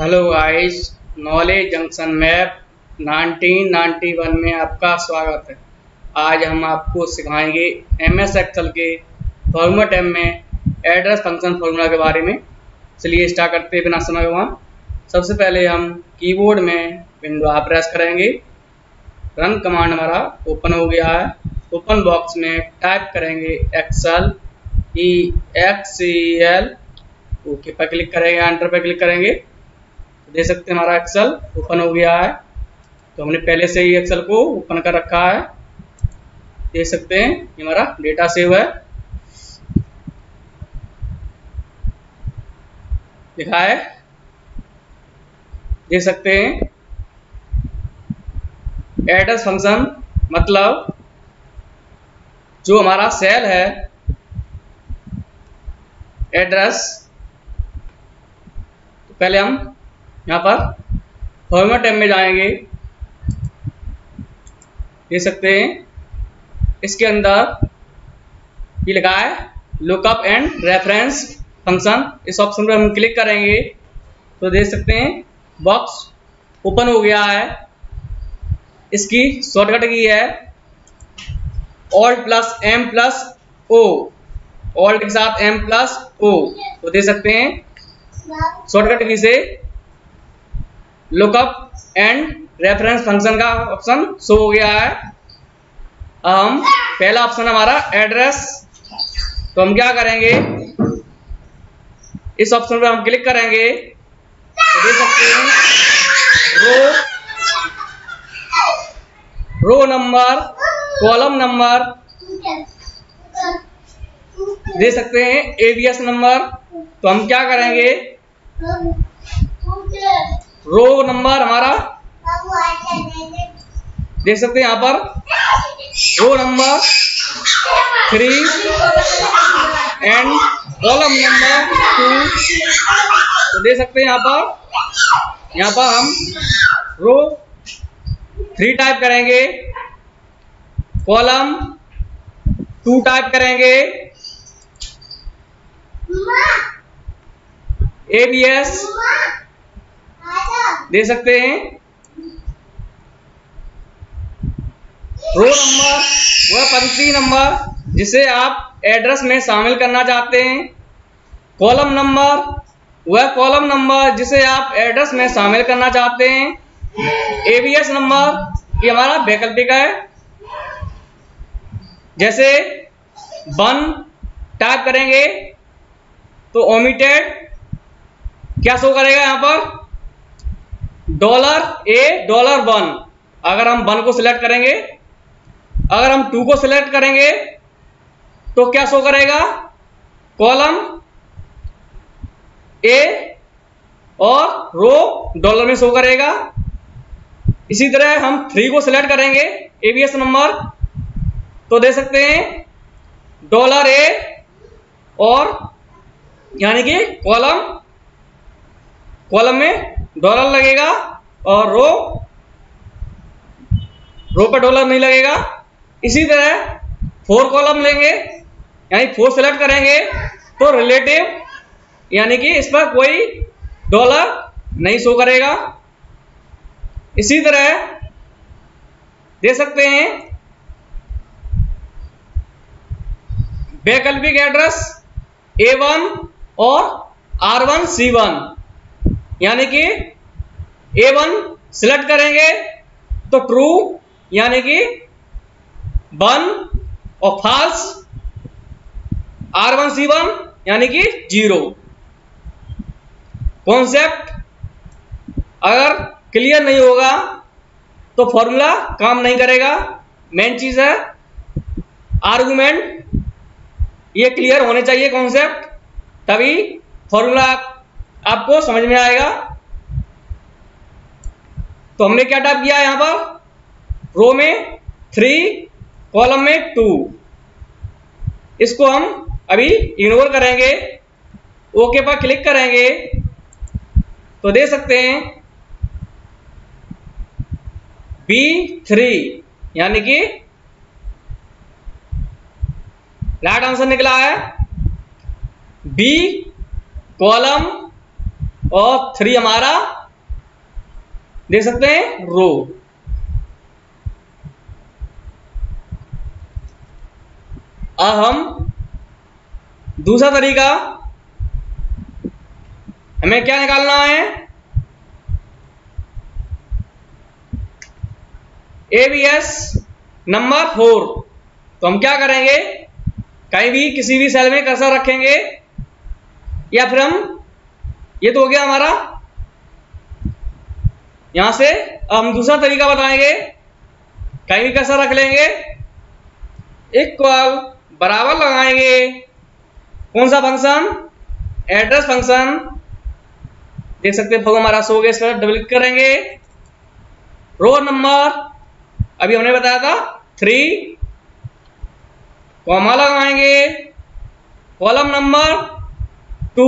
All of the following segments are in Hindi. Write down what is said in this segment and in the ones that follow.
Hello guys, knowledge junction map 1991 में आपका स्वागत है। आज हम आपको सिखाएंगे एमएस एक्सेल के फॉर्मूला टैब में एड्रेस फंक्शन फॉर्मूला के बारे में। चलिए स्टार्ट करते हैं बिना समय गवाए। सबसे पहले हम कीबोर्ड में विंडो आप प्रेस करेंगे। रन कमांड हमारा ओपन हो गया है। ओपन बॉक्स में टाइप करेंगे एक्सेल EXCEL। ओके पर क्लिक करेंगे, एंटर पर क्लिक करेंगे। देख सकते हैं हमारा एक्सेल ओपन हो गया है। तो हमने पहले से ही एक्सेल को ओपन कर रखा है। देख सकते हैं ये हमारा डेटा सेव है, लिखा है। देख सकते हैं एड्रेस फंक्शन मतलब जो हमारा सेल है एड्रेस। तो पहले हम यहाँ पर फॉर्मूला टैब में जाएंगे। देख सकते हैं इसके अंदर ये लिखा है लुकअप एंड रेफरेंस फंक्शन। इस ऑप्शन पर हम क्लिक करेंगे तो देख सकते हैं बॉक्स ओपन हो गया है। इसकी शॉर्टकट की है Alt+M+O, ऑल्ट के साथ M+O। तो देख सकते हैं शॉर्टकट की से लुकअप एंड रेफरेंस फंक्शन का ऑप्शन शो हो गया है। हम पहला ऑप्शन हमारा एड्रेस, तो हम क्या करेंगे इस ऑप्शन पर हम क्लिक करेंगे तो देख सकते हैं रो नंबर, कॉलम नंबर, दे सकते हैं एबीएस नंबर। तो हम क्या करेंगे रो नंबर हमारा देख सकते हैं यहाँ पर row number 3 and column number 2। तो देख सकते हैं यहाँ पर हम रो 3 टाइप करेंगे, कॉलम 2 टाइप करेंगे, एबीएस दे सकते हैं। रो नंबर वह पंक्ति नंबर जिसे आप एड्रेस में शामिल करना चाहते हैं। कॉलम नंबर वह कॉलम नंबर जिसे आप एड्रेस में शामिल करना चाहते हैं। एबीएस नंबर ये हमारा वैकल्पिक है। जैसे 1 टाइप करेंगे तो ओमिटेड क्या शो करेगा यहाँ पर $A$1। अगर हम 1 को सिलेक्ट करेंगे, अगर हम 2 को सिलेक्ट करेंगे तो क्या शो करेगा कॉलम A और रो डॉलर में शो करेगा। इसी तरह हम 3 को सिलेक्ट करेंगे एबीएस नंबर तो दे सकते हैं $A और यानी कि कॉलम में डॉलर लगेगा और रो पे डॉलर नहीं लगेगा। इसी तरह 4 कॉलम लेंगे यानी 4 सेलेक्ट करेंगे तो रिलेटिव यानी कि इस पर कोई डॉलर नहीं शो करेगा। इसी तरह दे सकते हैं वैकल्पिक एड्रेस A1 और R1C1 यानी कि A1 सिलेक्ट करेंगे तो ट्रू यानी कि 1 और फॉल्स, R1C1 यानी कि 0। कॉन्सेप्ट अगर क्लियर नहीं होगा तो फॉर्मूला काम नहीं करेगा। मेन चीज है आर्गुमेंट, ये क्लियर होने चाहिए कॉन्सेप्ट, तभी फॉर्मूला आपको समझ में आएगा। तो हमने क्या टाइप किया यहाँ पर रो में 3 कॉलम में 2। इसको हम अभी इग्नोर करेंगे, ओके पर क्लिक करेंगे तो दे सकते हैं B3 यानी कि राइट आंसर निकला है। B कॉलम और 3 हमारा देख सकते हैं रो। अब हम दूसरा तरीका, हमें क्या निकालना है, एबीएस नंबर 4। तो हम क्या करेंगे, कहीं भी किसी भी सेल में कर्सर रखेंगे, या फिर ये तो हो गया हमारा यहां से। अब हम दूसरा तरीका बताएंगे, कहीं भी कर्सर रख लेंगे, इक्वल बराबर लगाएंगे, कौन सा फंक्शन, एड्रेस फंक्शन। देख सकते हैं हमारा सो गया, इस पर डबल क्लिक करेंगे, रो नंबर अभी हमने बताया था 3, कॉमा लगाएंगे, कॉलम नंबर 2,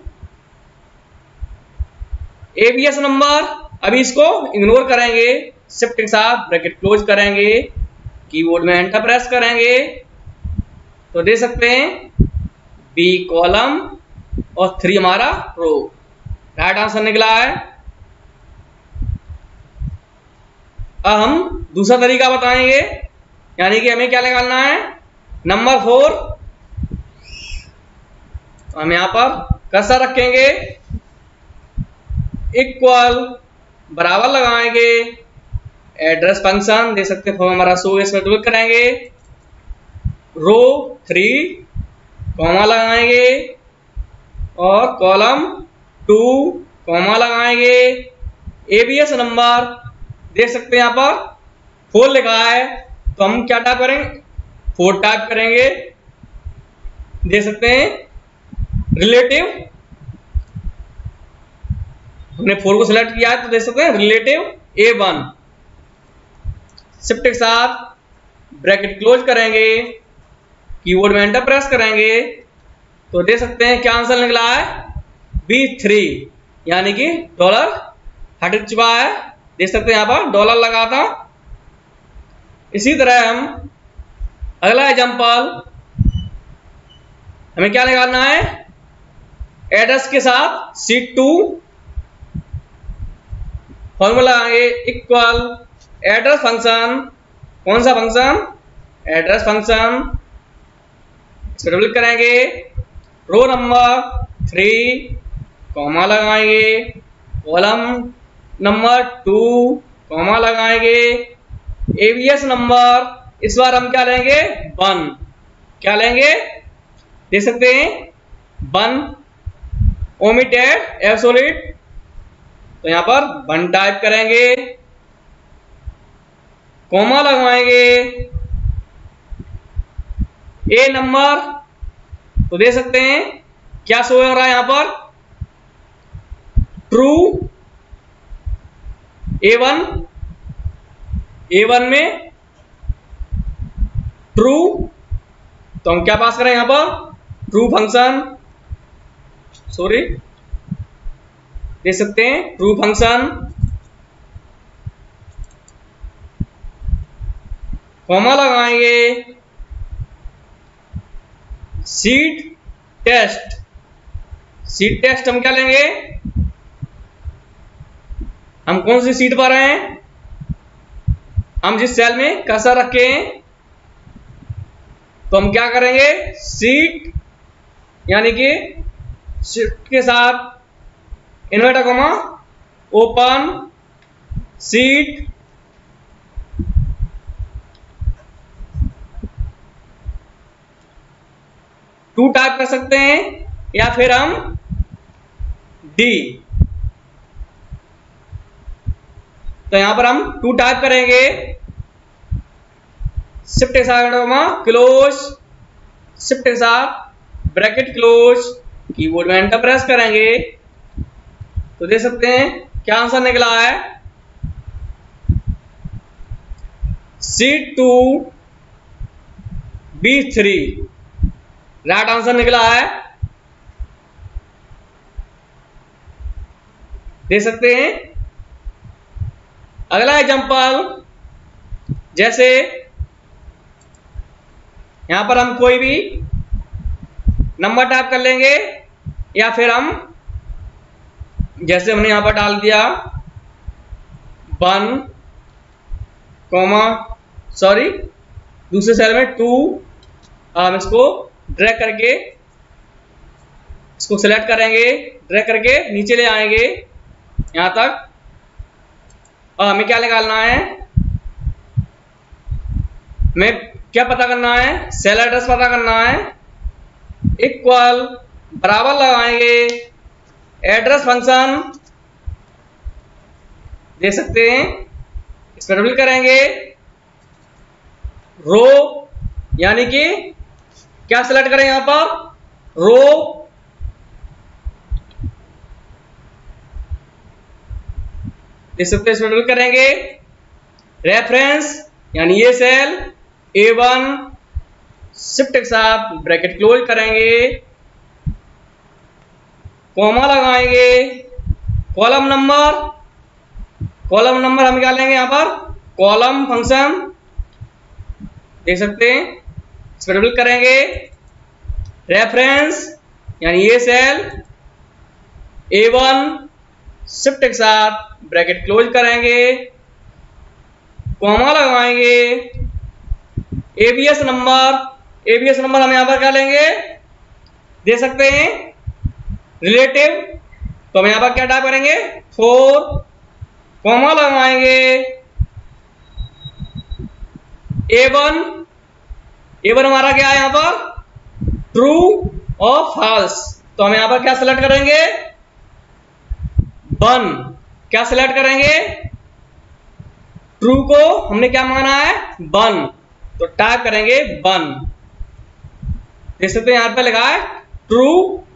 एबीएस नंबर, अभी इसको इग्नोर करेंगे, शिफ्ट के साथ ब्रैकेट क्लोज करेंगे, कीबोर्ड में एंटर प्रेस करेंगे, तो देख सकते हैं बी कॉलम और 3 हमारा रो। राइट आंसर निकला है। अब हम दूसरा तरीका बताएंगे, यानी कि हमें क्या निकालना है, नंबर 4। तो हम यहां पर कर्सर रखेंगे, इक्वल बराबर लगाएंगे, एड्रेस फंक्शन, देख सकते हैं हमारा सो इसमें डबल करेंगे, रो 3, कॉमा लगाएंगे, और कॉलम 2, कॉमा लगाएंगे, एबीएस नंबर, देख सकते हैं यहां पर 4 लिखा है, तो हम क्या टाइप करेंगे, 4 टाइप करेंगे, देख सकते हैं रिलेटिव, हमने 4 को सिलेक्ट किया है, तो देख सकते हैं रिलेटिव A1, शिफ्ट के साथ ब्रैकेट क्लोज करेंगे, कीबोर्ड में एंटर प्रेस करेंगे, तो देख सकते हैं क्या आंसर निकला है, B3, यानी कि डॉलर हट चुका है। देख सकते हैं यहां पर डॉलर लगा था। इसी तरह हम अगला एग्जांपल, हमें क्या निकालना है, एड्रेस के साथ शीट 2, फॉर्मूला लगाएंगे, इक्वल एड्रेस फंक्शन, कौन सा फंक्शन, एड्रेस फंक्शन, इस पर क्लिक करेंगे, रो नंबर 3, कॉमा लगाएंगे, कॉलम नंबर 2, कॉमा लगाएंगे, एबीएस नंबर, इस बार हम क्या लेंगे, 1, क्या लेंगे, देख सकते हैं 1 ओमिटेड एब्सोल्यूट, तो यहां पर 1 टाइप करेंगे, कॉमा लगाएंगे, ए नंबर, तो देख सकते हैं क्या शो हो रहा है यहां पर, ट्रू, A1 में ट्रू, तो हम क्या पास करें यहां पर, ट्रू फंक्शन, सॉरी, देख सकते हैं ट्रू फंक्शन, कॉमा लगाएंगे, सीट टेस्ट, सीट टेस्ट हम क्या लेंगे, हम कौन सी सीट पर हैं, हम जिस सेल में कर्सर रखे हैं, तो हम क्या करेंगे, सीट, यानी कि शिफ्ट के साथ inverted comma open sheet, two type कर सकते हैं, या फिर हम डी, तो यहां पर हम 2 टाइप करेंगे, शिफ्ट के साथ क्लोज, शिफ्ट के साथ ब्रैकेट क्लोज, कीबोर्ड में एंटर प्रेस करेंगे, तो देख सकते हैं क्या आंसर निकला है, C2 B3, राइट आंसर निकला है। देख सकते हैं अगला एग्जांपल, जैसे यहां पर हम कोई भी नंबर टाइप कर लेंगे, या फिर हम जैसे हमने यहां पर डाल दिया 1 कॉमा सॉरी दूसरे सेल में 2, हम इसको ड्रैग करके इसको सिलेक्ट करेंगे, ड्रैग करके नीचे ले आएंगे यहां तक। और हमें क्या निकालना है, हमें क्या पता करना है, सेल एड्रेस पता करना है। इक्वल बराबर लगाएंगे एड्रेस फंक्शन, दे सकते हैं, इस पर डबल करेंगे रो, यानी कि क्या सिलेक्ट करें यहां पर, रो, देख सकते हैं, इस पर डबल करेंगे रेफरेंस, यानी ये सेल A1 शिफ्ट के साथ ब्रैकेट क्लोज करेंगे, कॉमा लगाएंगे, कॉलम नंबर हम निकालेंगे यहां पर कॉलम फंक्शन, देख सकते हैं, इस पर डबल करेंगे रेफरेंस, यानी ये सेल A1 शिफ्ट के साथ ब्रैकेट क्लोज करेंगे, कॉमा लगाएंगे, एबीएस नंबर हम यहां पर क्या लेंगे, दे सकते हैं रिलेटिव, तो हम यहां पर क्या टाइप करेंगे 4, कॉमा लगाएंगे A1 हमारा क्या है यहां पर ट्रू और फॉल्स, तो हम यहां पर क्या सिलेक्ट करेंगे 1, क्या सिलेक्ट करेंगे, ट्रू को हमने क्या माना है 1, तो टाइप करेंगे 1, देख सकते हैं यहां पर लिखा है ट्रू,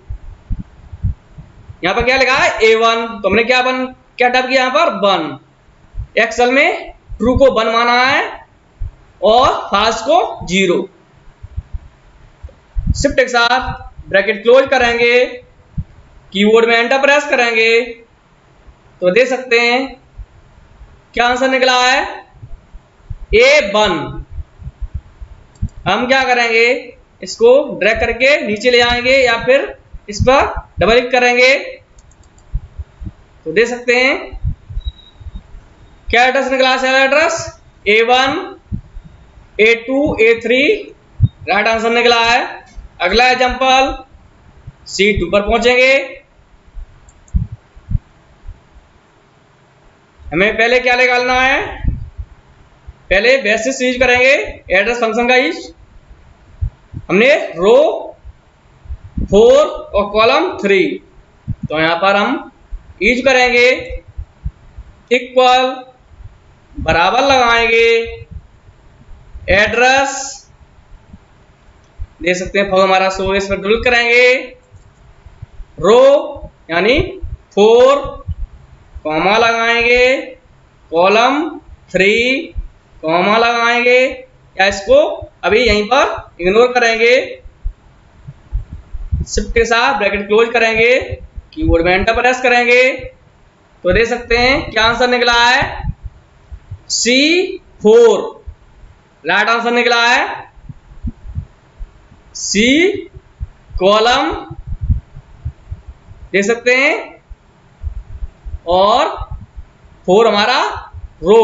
यहां पर क्या लिखा है A1, तो हमने क्या टाइप किया यहां पर 1, एक्सेल में ट्रू को 1 माना है और फॉल्स को 0, शिफ्ट के साथ ब्रैकेट क्लोज करेंगे, कीबोर्ड में एंटर प्रेस करेंगे, तो देख सकते हैं क्या आंसर निकला है A1। हम क्या करेंगे, इसको ड्रैग करके नीचे ले आएंगे या फिर इस पर डबल क्लिक करेंगे, तो देख सकते हैं क्या एड्रेस निकला, cell address A1 A2 A3, right answer निकला है। अगला एग्जांपल C2 पर पहुंचेंगे, हमें पहले क्या निकालना है, पहले बेसिस यूज करेंगे एड्रेस फंक्शन का यूज, हमने रो 4 और कॉलम 3, तो यहां पर हम यूज करेंगे इक्वल बराबर लगाएंगे एड्रेस, दे सकते हैं फॉर हमारा शो, इस पर डबल करेंगे रो यानी 4, कॉमा लगाएंगे कॉलम 3, कॉमा लगाएंगे, या इसको अभी यहीं पर इग्नोर करेंगे, शिफ्ट के साथ ब्रैकेट क्लोज करेंगे, कीबोर्ड में एंटर प्रेस करेंगे, तो देख सकते हैं क्या आंसर निकला है C4, राइट आंसर निकला है C कॉलम, देख सकते हैं, और 4 हमारा रो,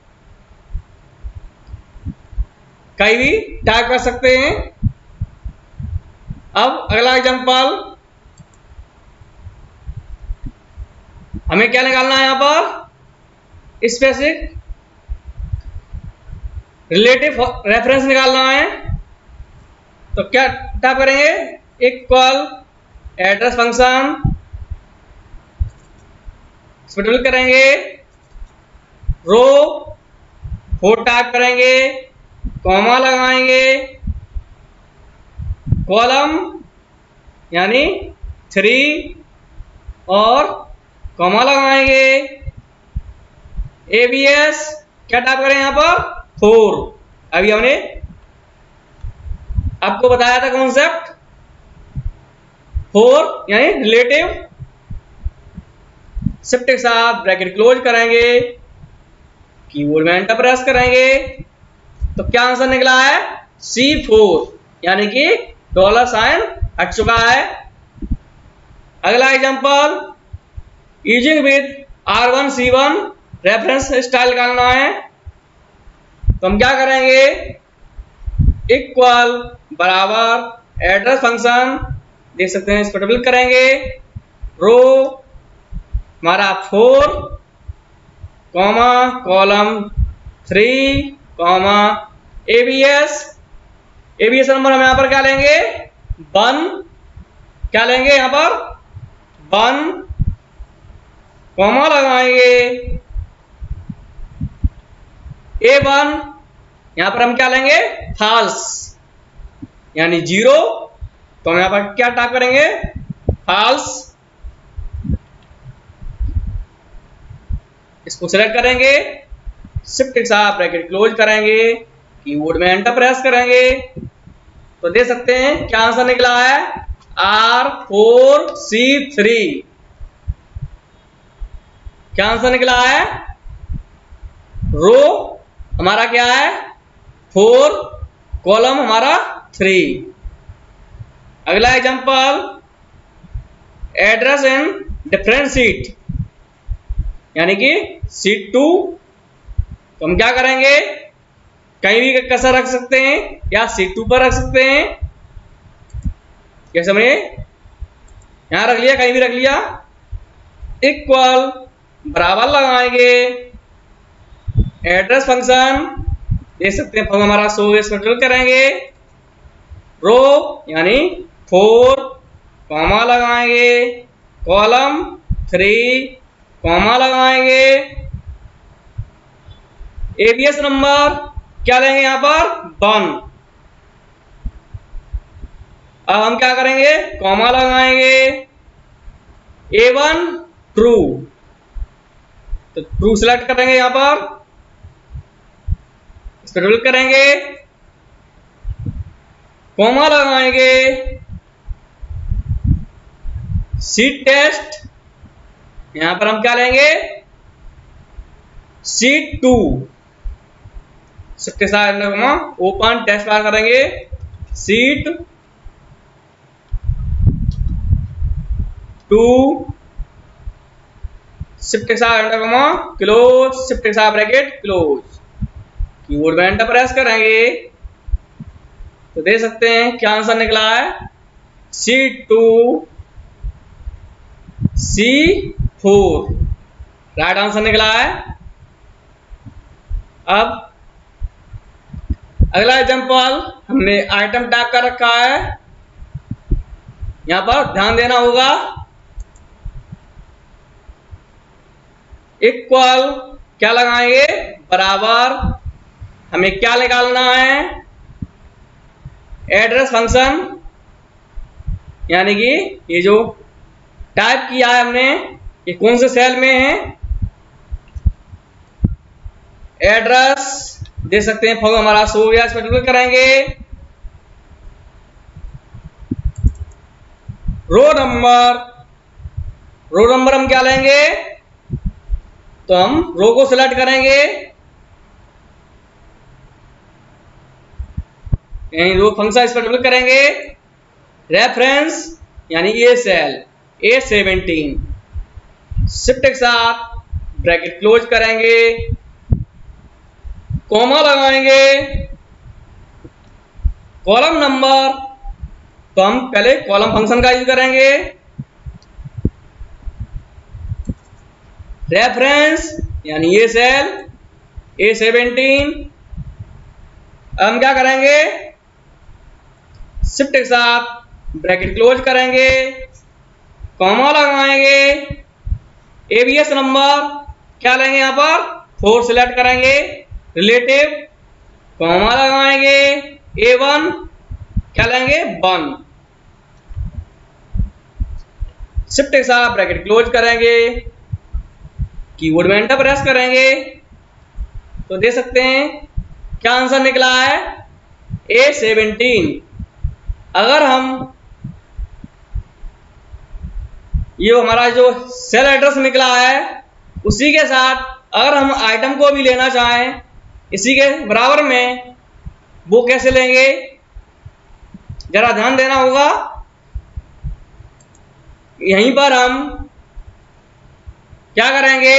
कहीं भी टाइप कर सकते हैं। अब अगला एग्जांपल, हमें क्या निकालना है यहां पर स्पेसिफिक रिलेटिव रेफरेंस निकालना है, तो क्या टाइप करेंगे इक्वल एड्रेस फंक्शन, डबल करेंगे रो 4 टाइप करेंगे, कॉमा लगाएंगे, कॉलम यानी 3 और कॉमा लगाएंगे, एबीएस क्या टाइप करें यहां पर 4, अभी हमने आपको बताया था कॉन्सेप्ट 4 यानी रिलेटिव, शिफ्ट के साथ ब्रैकेट क्लोज करेंगे, कीबोर्ड में एंटर प्रेस करेंगे, तो क्या आंसर निकला है C4, यानी कि $साइन हट चुका है। अगला example using with R1 C1 reference style निकालना है। तो हम क्या करेंगे, इक्वल बराबर एड्रेस फंक्शन देख सकते हैं, इस पर डबल क्लिक करेंगे, रो हमारा 4 comma column 3 comma ABS number हम यहां पर क्या लेंगे 1, क्या लेंगे यहां पर 1 कॉमा लगाएंगे A1, यहां पर हम क्या लेंगे फॉल्स यानी 0, तो हम यहां पर क्या टाइप करेंगे फॉल्स। इसको सिलेक्ट करेंगे, शिफ्ट के साथ ब्रैकेट क्लोज करेंगे, कीबोर्ड में एंटर प्रेस करेंगे, तो देख सकते हैं क्या आंसर निकला है R4C3। क्या आंसर निकला है, रो हमारा क्या है 4 कॉलम हमारा 3। अगला example, address in different sheet यानी कि सीट 2, तो हम क्या करेंगे कहीं भी कसर रख सकते हैं या सीट 2 पर रख सकते हैं, क्या समझिए यहां रख लिया कहीं भी रख लिया, इक्वल बराबर लगाएंगे एड्रेस फंक्शन देख सकते हैं फंक्शन हमारा शो इस पर करेंगे, रो यानी 4 कॉमा लगाएंगे कॉलम 3 कॉमा लगाएंगे, एबीएस नंबर क्या लेंगे यहां पर 1। अब हम क्या करेंगे कॉमा लगाएंगे A1 ट्रू, तो ट्रू सिलेक्ट करेंगे यहां पर, इस पर क्लिक करेंगे, कॉमा लगाएंगे सीट टेस्ट, यहां पर हम क्या लेंगे सीट 2, सबके साथ ओपन टेस्ट बार करेंगे सीट 2, शिफ्ट के साथ क्लोज, शिफ्ट के साथ ब्रैकेट क्लोज, कीबोर्ड में एंटर प्रेस करेंगे, तो देख सकते हैं क्या आंसर निकला है C2 C4 राइट आंसर निकला है। अब अगला एग्जांपल, हमने आइटम टाइप कर रखा है, यहां पर ध्यान देना होगा, इक्वल क्या लगाएंगे बराबर, हमें क्या निकालना है एड्रेस फंक्शन यानी कि ये जो टाइप किया है हमने ये कौन से सेल में है, एड्रेस देख सकते हैं फंक्शन हमारा शो हो गया, इस पर क्लिक करेंगे, रो नंबर हम क्या लेंगे, तो हम रो को सिलेक्ट करेंगे, यहीं रो फंक्शन इस पर क्लिक करेंगे, रेफरेंस यानी ये सेल A17, शिफ्ट के साथ ब्रैकेट क्लोज करेंगे, कॉमा लगाएंगे, कॉलम नंबर, तो हम पहले कॉलम फंक्शन का यूज करेंगे, रेफरेंस यानी ये सेल A17, हम क्या करेंगे शिफ्ट के साथ ब्रैकेट क्लोज करेंगे, कॉमा लगाएंगे, एबीएस नंबर क्या लेंगे यहां पर 4 सिलेक्ट करेंगे, रिलेटिव कॉमा लगाएंगे, A1 क्या लेंगे 1, शिफ्ट के साथ ब्रैकेट क्लोज करेंगे, कीबोर्ड में एंटर प्रेस करेंगे, तो देख सकते हैं क्या आंसर निकला है A17। अगर हम ये हमारा जो सेल एड्रेस निकला है उसी के साथ अगर हम आइटम को भी लेना चाहें इसी के बराबर में, वो कैसे लेंगे जरा ध्यान देना होगा, यहीं पर हम क्या करेंगे,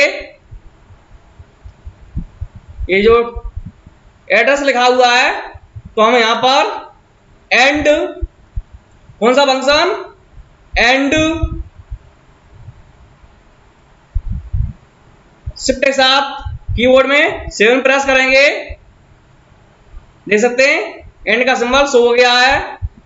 ये जो एड्रेस लिखा हुआ है तो हम यहां पर एंड, कौन सा फंक्शन, एंड शिफ्ट के साथ कीबोर्ड में 7 प्रेस करेंगे। देख सकते हैं एंड का सिंबल शो हो गया है।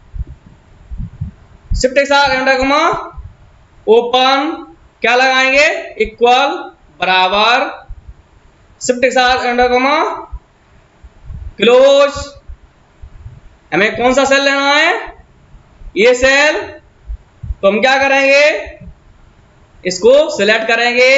शिफ्ट के साथ एंटर कमा ओपन, क्या लगाएंगे, इक्वल बराबर, शिफ्ट के साथ एंटर कमा क्लोज। हमें कौन सा सेल लेना है, ये सेल, तो हम क्या करेंगे, इसको सिलेक्ट करेंगे।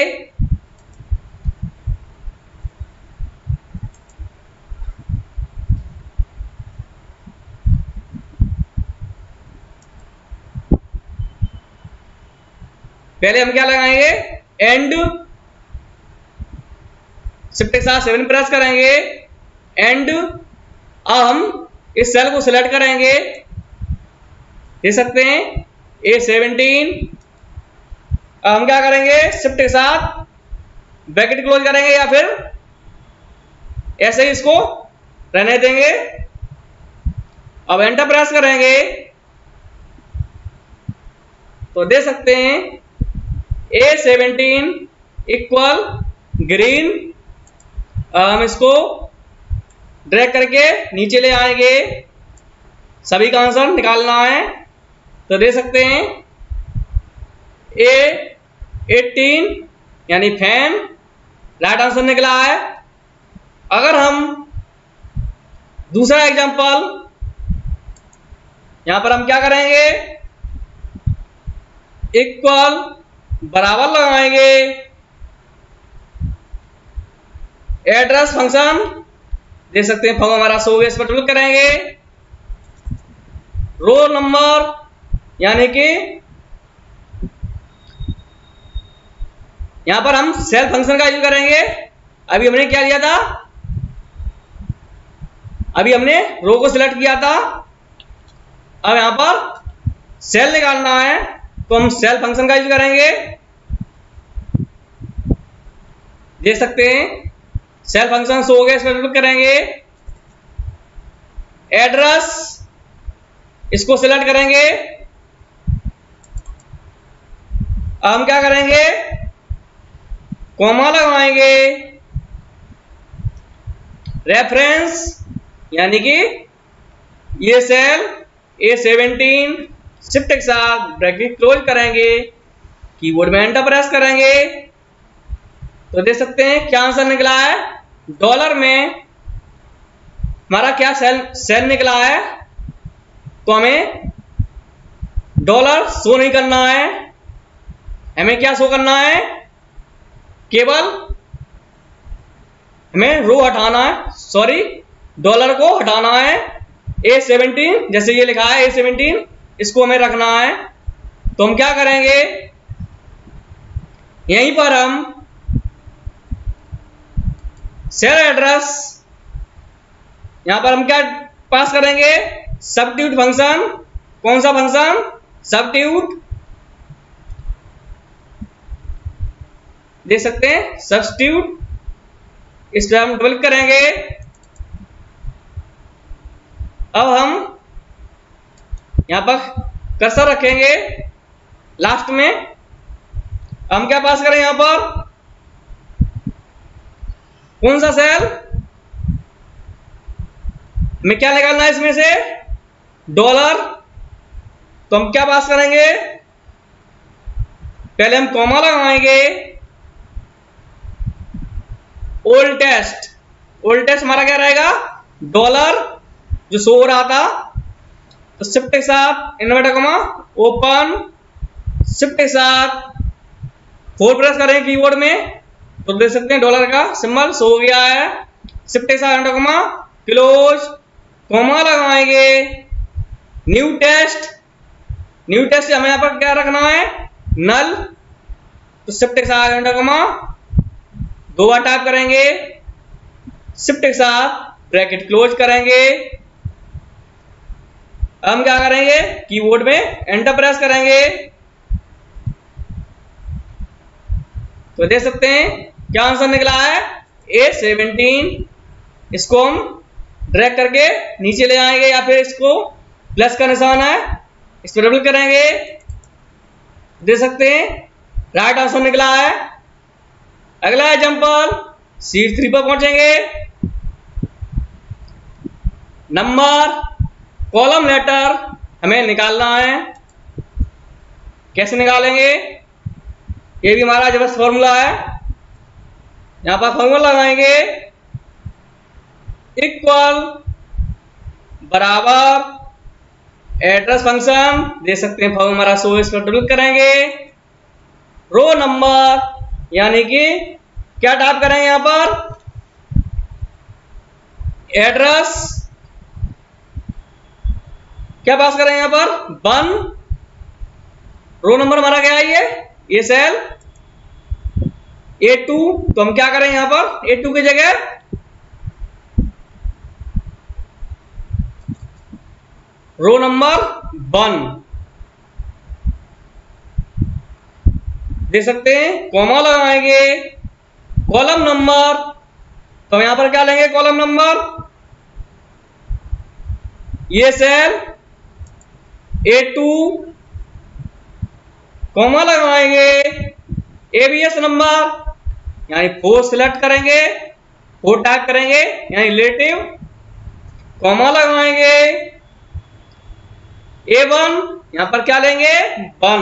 पहले हम क्या लगाएंगे, एंड, शिफ्ट के साथ 7 प्रेस करेंगे, एंड। अब हम इस सेल को सिलेक्ट करेंगे, देख सकते हैं A17। अब हम क्या करेंगे, शिफ्ट के साथ ब्रैकेट क्लोज करेंगे या फिर ऐसे ही इसको रहने देंगे। अब एंटर प्रेस करेंगे तो देख सकते हैं A17 इक्वल ग्रीन। हम इसको ड्रैग करके नीचे ले आएंगे, सभी का आंसर निकालना है। तो देख सकते हैं A18 यानी फैन राइट आंसर निकला है। अगर हम दूसरा एग्जांपल, यहां पर हम क्या करेंगे, इक्वल बराबर लगाएंगे, एड्रेस फंक्शन, देख सकते हैं फंक्शन हमारा शो, इस पर क्लिक करेंगे। रोल नंबर यानी कि यहां पर हम सेल फंक्शन का यूज करेंगे। अभी हमने क्या लिया था, अभी हमने रो को सिलेक्ट किया था। अब यहां पर सेल निकालना है तो हम सेल फंक्शन का यूज करेंगे। देख सकते हैं सेल फंक्शन शो हो गया, इस पर क्लिक करेंगे। एड्रेस, इसको सिलेक्ट करेंगे। अब हम क्या करेंगे, कॉमा लगाएंगे। रेफरेंस यानी कि ये सेल A17, शिफ्ट के साथ ब्रैकेट क्लोज करेंगे, कीबोर्ड में एंटर प्रेस करेंगे तो देख सकते हैं क्या आंसर निकला है। डॉलर में हमारा क्या सेल निकला है, तो हमें डॉलर शो नहीं करना है, हमें क्या शो करना है, केवल हमें रो हटाना है, सॉरी डॉलर को हटाना है। A17 जैसे ये लिखा है A17, इसको हमें रखना है। तो हम क्या करेंगे, यहीं पर हम सेल एड्रेस, यहां पर हम क्या पास करेंगे, सब्स्टिट्यूट फंक्शन। कौन सा फंक्शन, सब्स्टिट्यूट, देख सकते हैं सब्स्टिट्यूट, इस पर हम डबल करेंगे। अब हम यहां पर कर्सर रखेंगे लास्ट में। हम क्या पास करें, यहां पर कौन सा सेल, हमें क्या निकालना है इसमें से, डॉलर। तो हम क्या पास करेंगे, पहले हम कॉमा लगाएंगे। ओल्ड टेस्ट, ओल्ड टेस्ट हमारा क्या रहेगा, डॉलर जो शो हो रहा था। तो शिफ्ट के साथ इन्वर्टर कॉमा ओपन, शिफ्ट के साथ 4 प्रेस करें कीबोर्ड में तो देख सकते हैं डॉलर का सिंबल शो हो गया है। शिफ्ट के साथ एंटर कॉमा क्लोज, कॉमा लगाएंगे। न्यू टेस्ट, न्यू टेस्ट हमें यहां पर क्या रखना है, नल। तो शिफ्ट के साथ एंटर कॉमा 2 बार टाइप करेंगे, शिफ्ट के साथ ब्रैकेट क्लोज करेंगे। हम क्या करेंगे, कीबोर्ड में एंटर प्रेस करेंगे तो देख सकते हैं क्या आंसर निकला है, A17। इसको हम ड्रैग करके नीचे ले आएंगे या फिर इसको प्लस का निशान है इस पर डबल करेंगे, देख सकते हैं राइट आंसर निकला है। अगला एग्जांपल शीट 3 पर पहुंचेंगे। नंबर कॉलम लेटर हमें निकालना है, कैसे निकालेंगे, ये भी हमारा जबरदस्त फॉर्मूला है। यहां पर फॉर्मूला लगाएंगे, इक्वल बराबर एड्रेस फंक्शन, देख सकते हैं फॉर्मूला हमारा शो, इस पर डबल करेंगे, रो नंबर यानी कि क्या टाइप करेंगे यहां पर, एड्रेस, क्या पास करेंगे यहां पर 1, रो नंबर हमारा क्या है ये सेल A2, तो हम क्या करें यहां पर A2 की जगह रो नंबर 1, देख सकते हैं कॉमा लगाएंगे, कॉलम नंबर, तो यहां पर क्या लेंगे कॉलम नंबर, ये सेल A2, कॉमा लगाएंगे, ABS नंबर यानी 4 सिलेक्ट करेंगे, 4 टाइप करेंगे यानी रिलेटिव, कॉमा लगाएंगे, A1 यहां पर क्या लेंगे 1,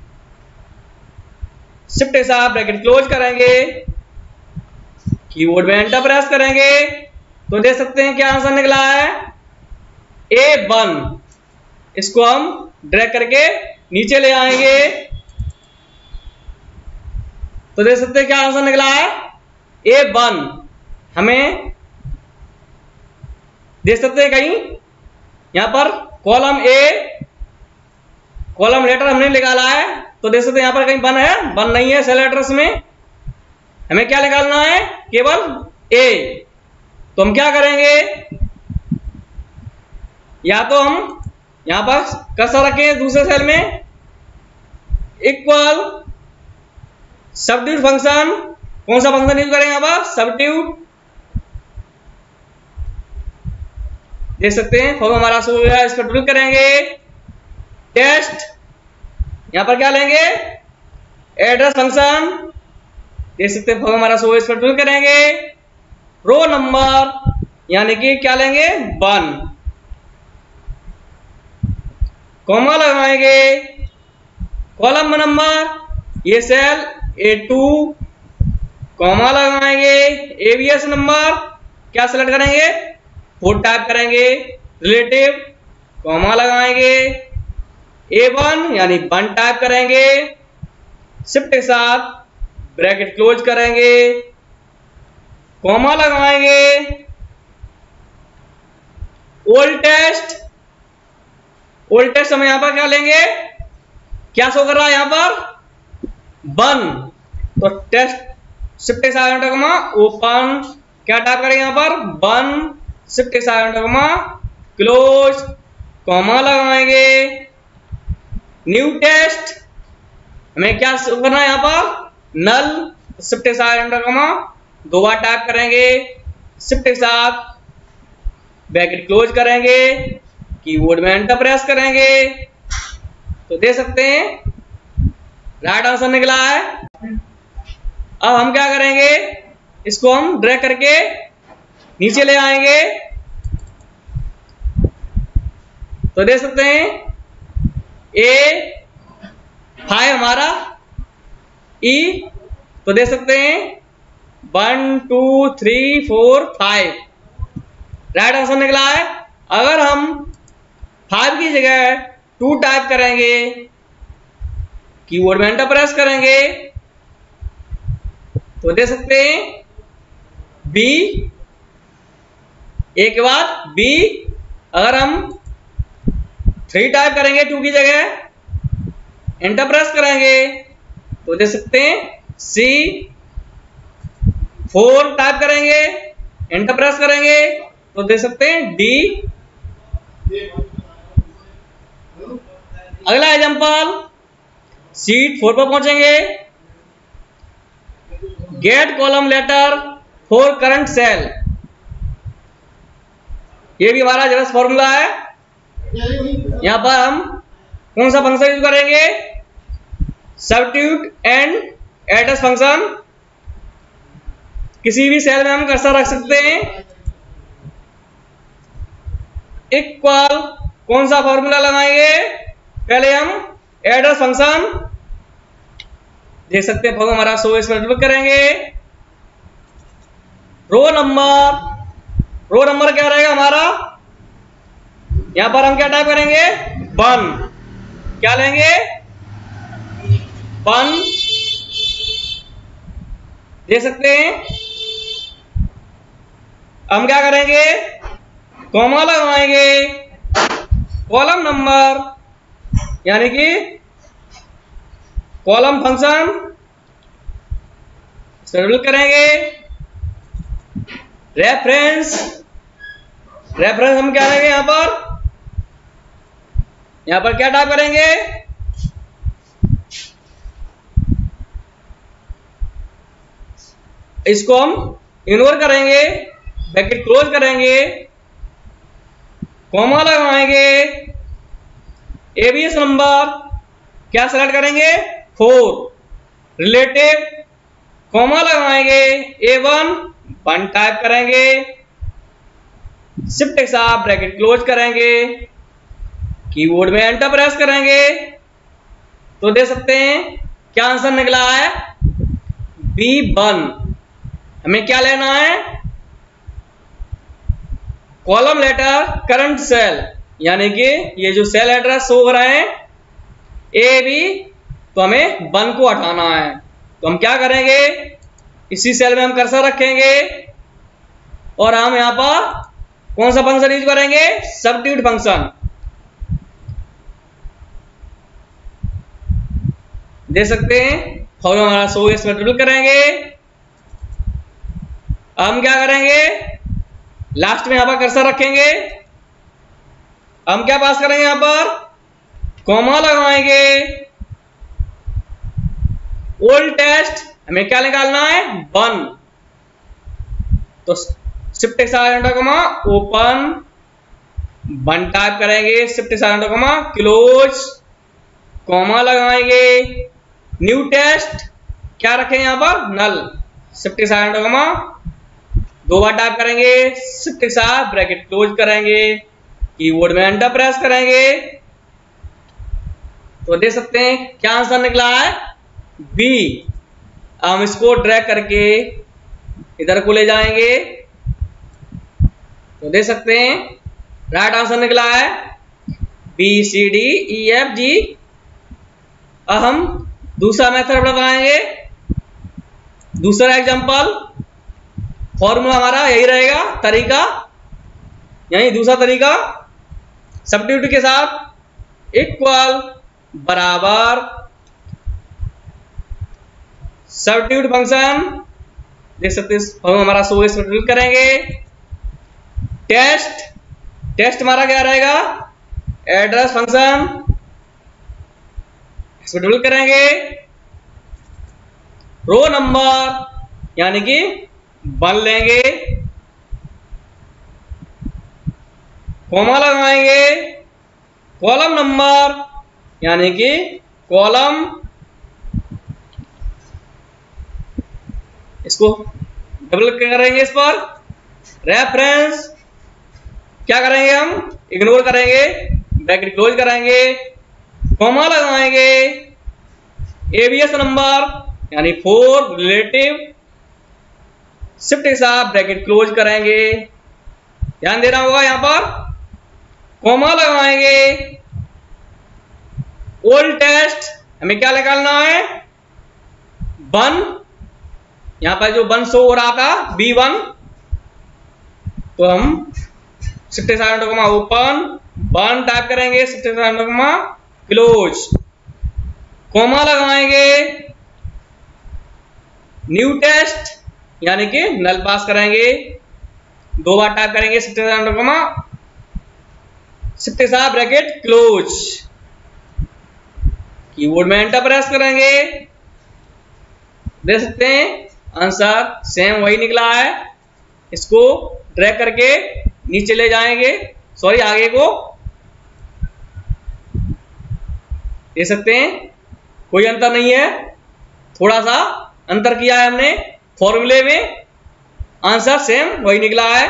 शिफ्ट के साथ ब्रैकेट क्लोज करेंगे, कीबोर्ड में एंटर प्रेस करेंगे, तो देख सकते हैं क्या आंसर निकला है A1। इसको हम ड्रैग करके नीचे ले आएंगे, तो देख सकते हैं क्या आंसर निकला है A1। हमें देख सकते हैं कहीं यहां पर कॉलम A, कॉलम लेटर हमने निकाला है, तो देख सकते हैं यहां पर कहीं 1 है, 1 नहीं है सेल एड्रेस में, हमें क्या निकालना है केवल A। तो हम क्या करेंगे, या तो हम यहां पर कर्सर रखें दूसरे सेल में, इक्वल सबट्यूट फंक्शन, कौन सा फंक्शन यूज करेंगे यहां पर सबट्यूट, देख सकते हैं फॉर्म हमारा शो हो गया, इस पर डबल करेंगे, टेस्ट, यहां पर क्या लेंगे एड्रेस फंक्शन, देख सकते हैं फॉर्म हमारा शो, इस पर डबल करेंगे, रो नंबर यानी कि क्या लेंगे 1, कॉमा लगाएंगे, कॉलम नंबर ये सेल A2, कॉमा लगाएंगे, ABS नंबर क्या सिलेक्ट करेंगे 4 टाइप करेंगे, रिलेटिव, कॉमा लगाएंगे, A1 यानी 1 टाइप करेंगे, शिफ्ट के साथ ब्रैकेट क्लोज करेंगे, कॉमा लगाएंगे, ओल्ड टेस्ट, ओल्ड टेस्ट हम यहां पर क्या लेंगे, क्या शो कर रहा है यहां पर 1, तो टेस्ट, शिफ्ट के साथ ओपन, क्या टाइप करेंगे यहां पर 1, शिफ्ट के साथ क्लोज, कॉमा लगाएंगे, न्यू टेस्ट, हमें क्या करना है यहां पर नल, शिफ्ट के साथ 2 बार टाइप करेंगे, शिफ्ट के साथ ब्रैकेट क्लोज करेंगे, कीबोर्ड में एंटर प्रेस करेंगे, तो देख सकते हैं राइट आंसर निकला है। अब हम क्या करेंगे, इसको हम ड्रैग करके नीचे ले आएंगे, तो देख सकते हैं A5 हमारा E, तो देख सकते हैं 1 2 3 4 5 राइट आंसर निकला है। अगर हम 5 की जगह 2 टाइप करेंगे, कीबोर्ड में एंटर प्रेस करेंगे, तो देख सकते हैं B, एक बाद B, अगर हम 3 टाइप करेंगे 2 की जगह, एंटर प्रेस करेंगे, तो देख सकते हैं C, 4 टाइप करेंगे, एंटर प्रेस करेंगे, तो देख सकते हैं D। अगला एग्जांपल शीट 4 पर पहुंचेंगे। Get column letter for current cell, ये भी हमारा जबरदस्त फॉर्मूला है। यहां पर हम कौन सा फंक्शन यूज करेंगे, सब्स्टिट्यूट एंड एड्रेस फंक्शन। किसी भी सेल में हम कर्सर रख सकते हैं। इक्वल कौन सा फॉर्मूला लगाएंगे, पहले हम एड्रेस फंक्शन देख सकते हैं, फॉर्मूला हमारा 100 इसमें मल्टीप्लाई करेंगे। रो नंबर क्या रहेगा हमारा, यहां पर हम क्या टाइप करेंगे, 1, क्या लेंगे 1, देख सकते हैं। हम क्या करेंगे, कॉमा लगाएंगे, कॉलम नंबर यानी कि कॉलम फंक्शन शेड्यूल करेंगे। रेफरेंस हम क्या करेंगे, यहां पर क्या टाइप करेंगे, इसको हम इग्नोर करेंगे, ब्रैकेट क्लोज करेंगे, कॉमा लगाएंगे। एबीएस नंबर क्या सेलेक्ट करेंगे, 4, रिलेटिव कॉमा लगाएंगे, A1 1 टाइप करेंगे, शिफ्ट के साथ ब्रैकेट क्लोज करेंगे, कीबोर्ड में एंटर प्रेस करेंगे तो देख सकते हैं क्या आंसर निकला है, B1। हमें क्या लेना है, कॉलम लेटर करंट सेल, यानी कि ये जो सेल एड्रेस हो रहे हैं ए बी, तो हमें 1 को हटाना है। तो हम क्या करेंगे, इसी सेल में हम कर्सर रखेंगे और हम यहां पर कौन सा फंक्शन यूज करेंगे, सब्स्टिट्यूट फंक्शन। देख सकते हैं फॉर्मूला हमारा 100 इसमें मल्टीप्लाई करेंगे। हम क्या करेंगे, लास्ट में यहां पर कर्सर रखेंगे, हम क्या पास करेंगे, यहां पर कॉमा लगाएंगे, ओल्ड टेस्ट हमें क्या निकालना है, 1। तो शिफ्ट के साथ एंटर कॉमा ओपन 1 टाइप करेंगे, शिफ्ट के साथ एंटर कॉमा क्लोज, कॉमा लगाएंगे, न्यू टेस्ट क्या रखें यहां पर, नल, शिफ्ट के साथ एंटर कॉमा 2 बार टाइप करेंगे, शिफ्ट के साथ ब्रैकेट क्लोज करेंगे, कीबोर्ड में एंटर प्रेस करेंगे तो देख सकते हैं क्या आंसर निकला है, बी। हम इसको ड्रैग करके इधर को ले जाएंगे तो देख सकते हैं राइट आंसर निकला है BCDEFG। अब हम दूसरा मेथड बताएंगे, दूसरा एग्जांपल। फॉर्मूला हमारा यही रहेगा, तरीका यही, दूसरा तरीका सब्स्टिट्यूट के साथ इक्वल बराबर सब्स्टिट्यूट फंक्शन, देख सकते हैं फॉर्मूला हमारा 100 सब्स्टिट्यूट करेंगे। टेस्ट हमारा क्या रहेगा, एड्रेस फंक्शन सब्स्टिट्यूट करेंगे। रो नंबर यानी कि 1 लेंगे, कॉमा लगाएंगे, कॉलम नंबर यानी कि कॉलम, इसको डबल करेंगे इस पर। रेफरेंस क्या करेंगे, हम इग्नोर करेंगे, ब्रैकेट क्लोज करेंगे, कॉमा लगाएंगे, एबीएस नंबर यानी 4, रिलेटिव, शिफ्ट के साथ ब्रैकेट क्लोज करेंगे, ध्यान देना होगा यहां पर, कॉमा लगाएंगे, ओल्ड टेस्ट हमें क्या निकालना है, 1। यहां पर जो 1 शो हो रहा था B1, तो हम शिफ्ट के साथ ओपन 1 टाइप करेंगे, शिफ्ट के साथ क्लोज, कॉमा लगाएंगे, न्यू टेस्ट यानी कि नल पास करेंगे, 2 बार टाइप करेंगे, शिफ्ट के साथ ब्रैकेट क्लोज, कीबोर्ड में एंटर प्रेस करेंगे। देख सकते हैं आंसर सेम वही निकला है। इसको ड्रैग करके नीचे ले जाएंगे, सॉरी आगे को दे सकते हैं, कोई अंतर नहीं है, थोड़ा सा अंतर किया है हमने फॉर्मूले में, आंसर सेम वही निकला है।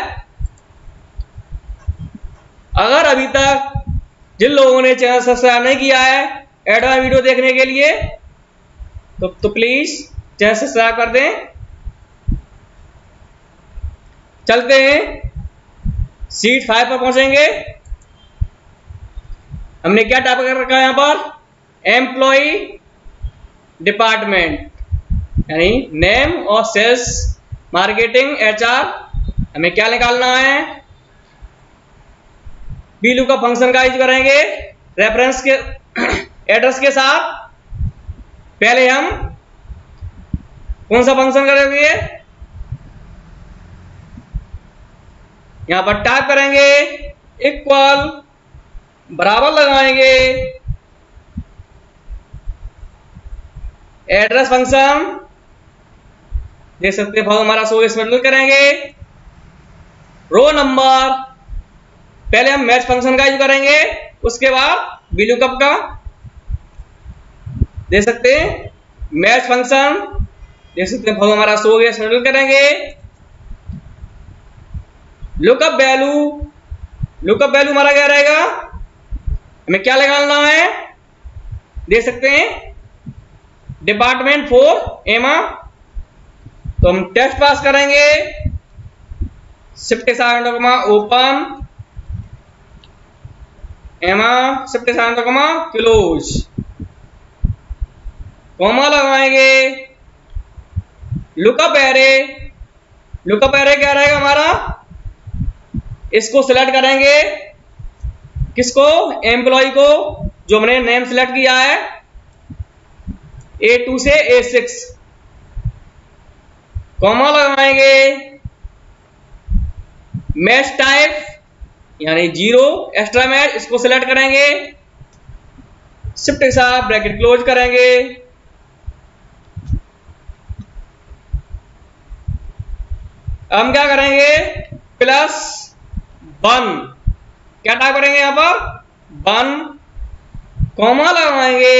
अगर अभी तक जिन लोगों ने चैनल सब्सक्राइब नहीं किया है एडवांस वीडियो देखने के लिए तो प्लीज चैनल सब्सक्राइब कर दें। चलते हैं शीट 5 पर पहुंचेंगे। हमने क्या टाइप कर रखा है यहां पर, एम्प्लॉय डिपार्टमेंट, यानी नेम और सेल्स मार्केटिंग एचआर। हमें क्या निकालना है, बीलू का फंक्शन का यूज करेंगे रेफरेंस के एड्रेस के साथ। पहले हम कौन सा फंक्शन करेंगे, यहां पर टाइप करेंगे इक्वल, बराबर लगाएंगे एड्रेस फंक्शन, देख सकते हैं हमारा शो इसमें करेंगे रो नंबर। पहले हम मैच फंक्शन का यूज करेंगे, उसके बाद VLOOKUP का, देख सकते हैं मैच फंक्शन, देख सकते हैं हमारा शो इसमें करेंगे लुकअप वैल्यू। लुकअप वैल्यू हमारा क्या रहेगा, हमें क्या निकालना है, देख सकते हैं डिपार्टमेंट फॉर एमा, तो हम टेक्स्ट पास करेंगे शिफ्ट ओपन एमा शिफ्ट क्लोज, कॉमा लगाएंगे लुकअप एरे। लुकअप एरे क्या रहेगा हमारा, इसको सिलेक्ट करेंगे, किसको, एम्प्लॉय को, जो हमने नेम सिलेक्ट किया है A2 से A6, कॉमा लगाएंगे मैच टाइप यानी 0 एक्स्ट्रा मैच, इसको सिलेक्ट करेंगे शिफ्ट के साथ ब्रैकेट क्लोज करेंगे। हम क्या करेंगे +1, क्या टाइप करेंगे यहां पर 1, कॉमा लगाएंगे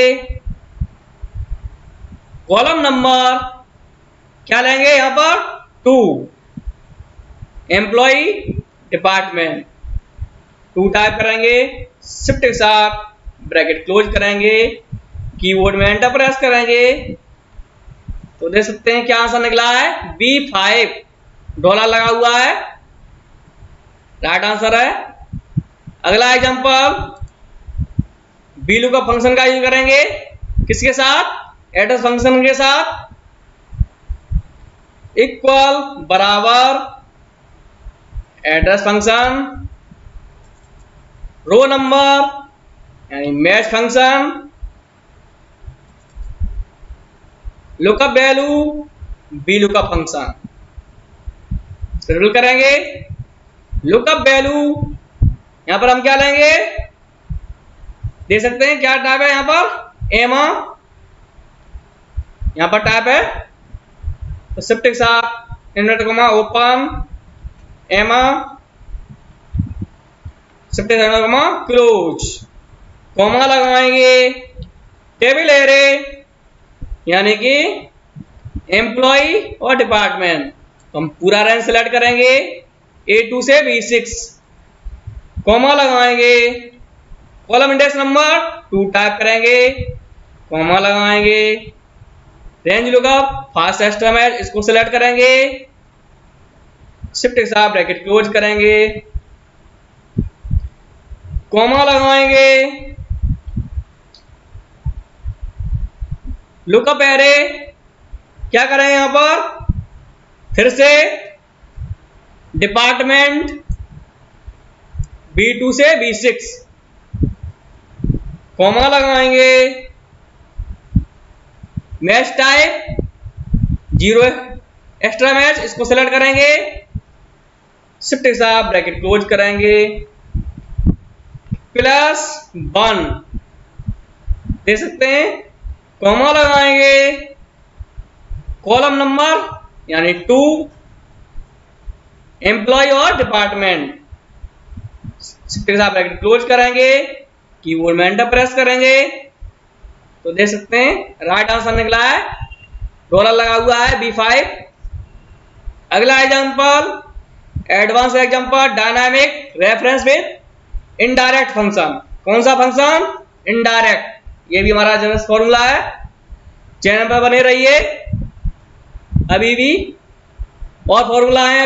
कॉलम नंबर, क्या लेंगे यहां पर 2, एम्प्लॉय डिपार्टमेंट 2 टाइप करेंगे, शिफ्ट के साथ ब्रैकेट क्लोज करेंगे, कीबोर्ड में एंटर प्रेस करेंगे, तो देख सकते हैं क्या आंसर निकला है B5, डॉलर लगा हुआ है, राइट आंसर है। अगला एग्जांपल, VLOOKUP फंक्शन का यूज करेंगे, किसके साथ, एड्रेस फंक्शन के साथ, इक्वल बराबर एड्रेस फंक्शन रो नंबर यानी match function, lookup value VLOOKUP function, schedule करेंगे लुकअप वैल्यू। यहां पर हम क्या लेंगे, देख सकते हैं क्या टाइप है यहां पर एमा, यहां पर टाइप है, तो शिफ्ट के साथ इन्वर्ट कॉमा ओपन एमा शिफ्ट कॉमा क्लोज, कॉमा लगाएंगे टेबल एरे यानी कि एम्प्लॉय और डिपार्टमेंट, हम पूरा रेंज सेलेक्ट करेंगे A2 से B6, कॉमा लगाएंगे कॉलम इंडेक्स नंबर 2 टाइप करेंगे, कॉमा लगाएंगे range lookup fast extra match, इसको सिलेक्ट करेंगे शिफ्ट के साथ ब्रैकेट क्लोज करेंगे, कॉमा लगाएंगे लुकअप एरे, क्या करेंगे यहां पर फिर से डिपार्टमेंट B2 से B6, कॉमा लगाएंगे मैच टाइप 0 एक्स्ट्रा मैच, इसको सेलेक्ट करेंगे शिफ्ट के साथ ब्रैकेट क्लोज करेंगे +1, देख सकते हैं कॉमा लगाएंगे कॉलम नंबर यानी टू एम्प्लॉय और डिपार्टमेंट। शिफ्ट के साथ ब्रैकेट क्लोज करेंगे, कीबोर्ड में एंटर प्रेस करेंगे तो देख सकते हैं राइट आंसर निकला है, डॉलर लगा हुआ है B5। अगला example, advance example, dynamic reference with indirect function. कौन सा फंक्शन? इनडायरेक्ट। ये भी हमारा जनरल फॉर्मूला है, चैनल पर बने रहिए, अभी भी और फॉर्मूला है।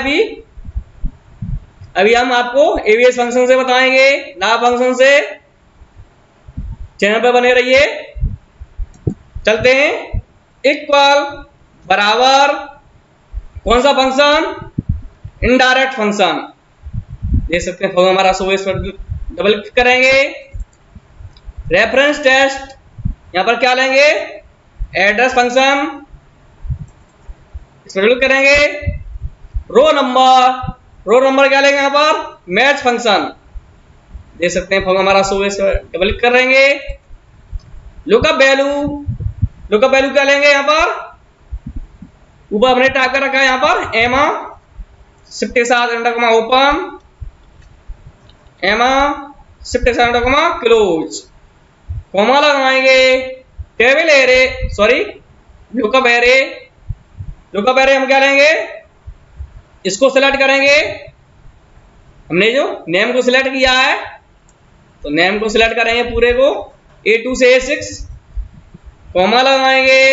अभी हम आपको एवीएस फंक्शन से बताएंगे, ना फंक्शन से। चैनल पर बने रहिए। चलते हैं। इक्वल बराबर कौन सा फंक्शन? Indirect function. देख सकते हैं फॉर्मूला हमारा शो, इस पर डबल क्लिक करेंगे। रेफरेंस टेस्ट, यहां पर क्या लेंगे? एड्रेस फंक्शन, इस पर क्लिक करेंगे। रो नंबर क्या लेंगे? यहां पर मैच फंक्शन। देख सकते हैं फॉर्मूला हमारा शो, इस पर डबल क्लिक करेंगे। लुकअप वैल्यू क्या लेंगे? यहां पर ऊपर हमने टाइप कर रखा है, यहां पर एमा, शिफ्ट के साथ एंटर कमा ओपन, एमा, शिफ्ट के साथ एंटर कमा क्लोज, कॉमा लगाएंगे। Table array, sorry lookup array हम क्या लेंगे? इसको सिलेक्ट करेंगे। हमने जो नेम को सिलेक्ट किया है तो नेम को सिलेक्ट करेंगे पूरे को, A2 से A6, कॉमा लगाएंगे।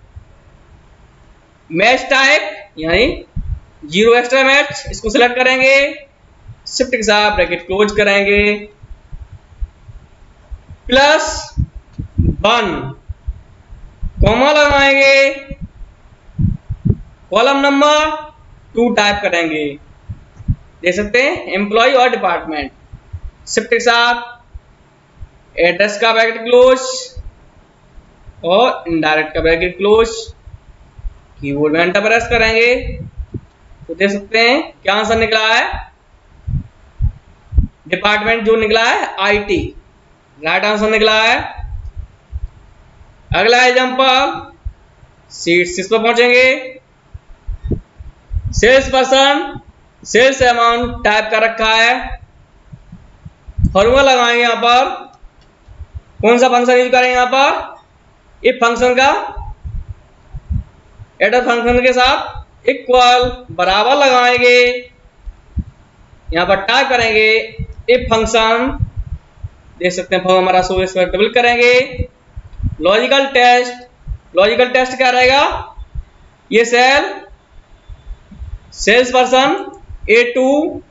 मैच टाइप यानी 0 एक्स्ट्रा मैच, इसको सिलेक्ट करेंगे। शिफ्ट के साथ ब्रैकेट क्लोज करेंगे। +1, कॉमा लगाएंगे। कॉलम नंबर 2 टाइप करेंगे। देख सकते हैं एम्प्लॉय और डिपार्टमेंट। शिफ्ट के साथ एड्रेस का ब्रैकेट क्लोज और इनडायरेक्ट का ब्रैकेट क्लोज, कीबोर्ड में एंटर प्रेस करेंगे तो देख सकते हैं क्या आंसर निकला है? डिपार्टमेंट जो निकला है IT, राइट आंसर निकला है। अगला एग्जांपल, शीट 6 पर पहुंचेंगे। Sales person, sales amount type कर रखा है। फॉर्मूला लगाएंगे यहां पर। कौन सा फंक्शन यूज करेंगे यहां पर? इफ फंक्शन का, एडर फंक्शन के साथ इक्वल बराबर लगाएंगे। यहां पर टाइप करेंगे इफ फंक्शन। देख सकते हैं फॉर्म हमारा शो, इस पर डबल करेंगे। लॉजिकल टेस्ट क्या रहेगा? ये सेल्स पर्सन A2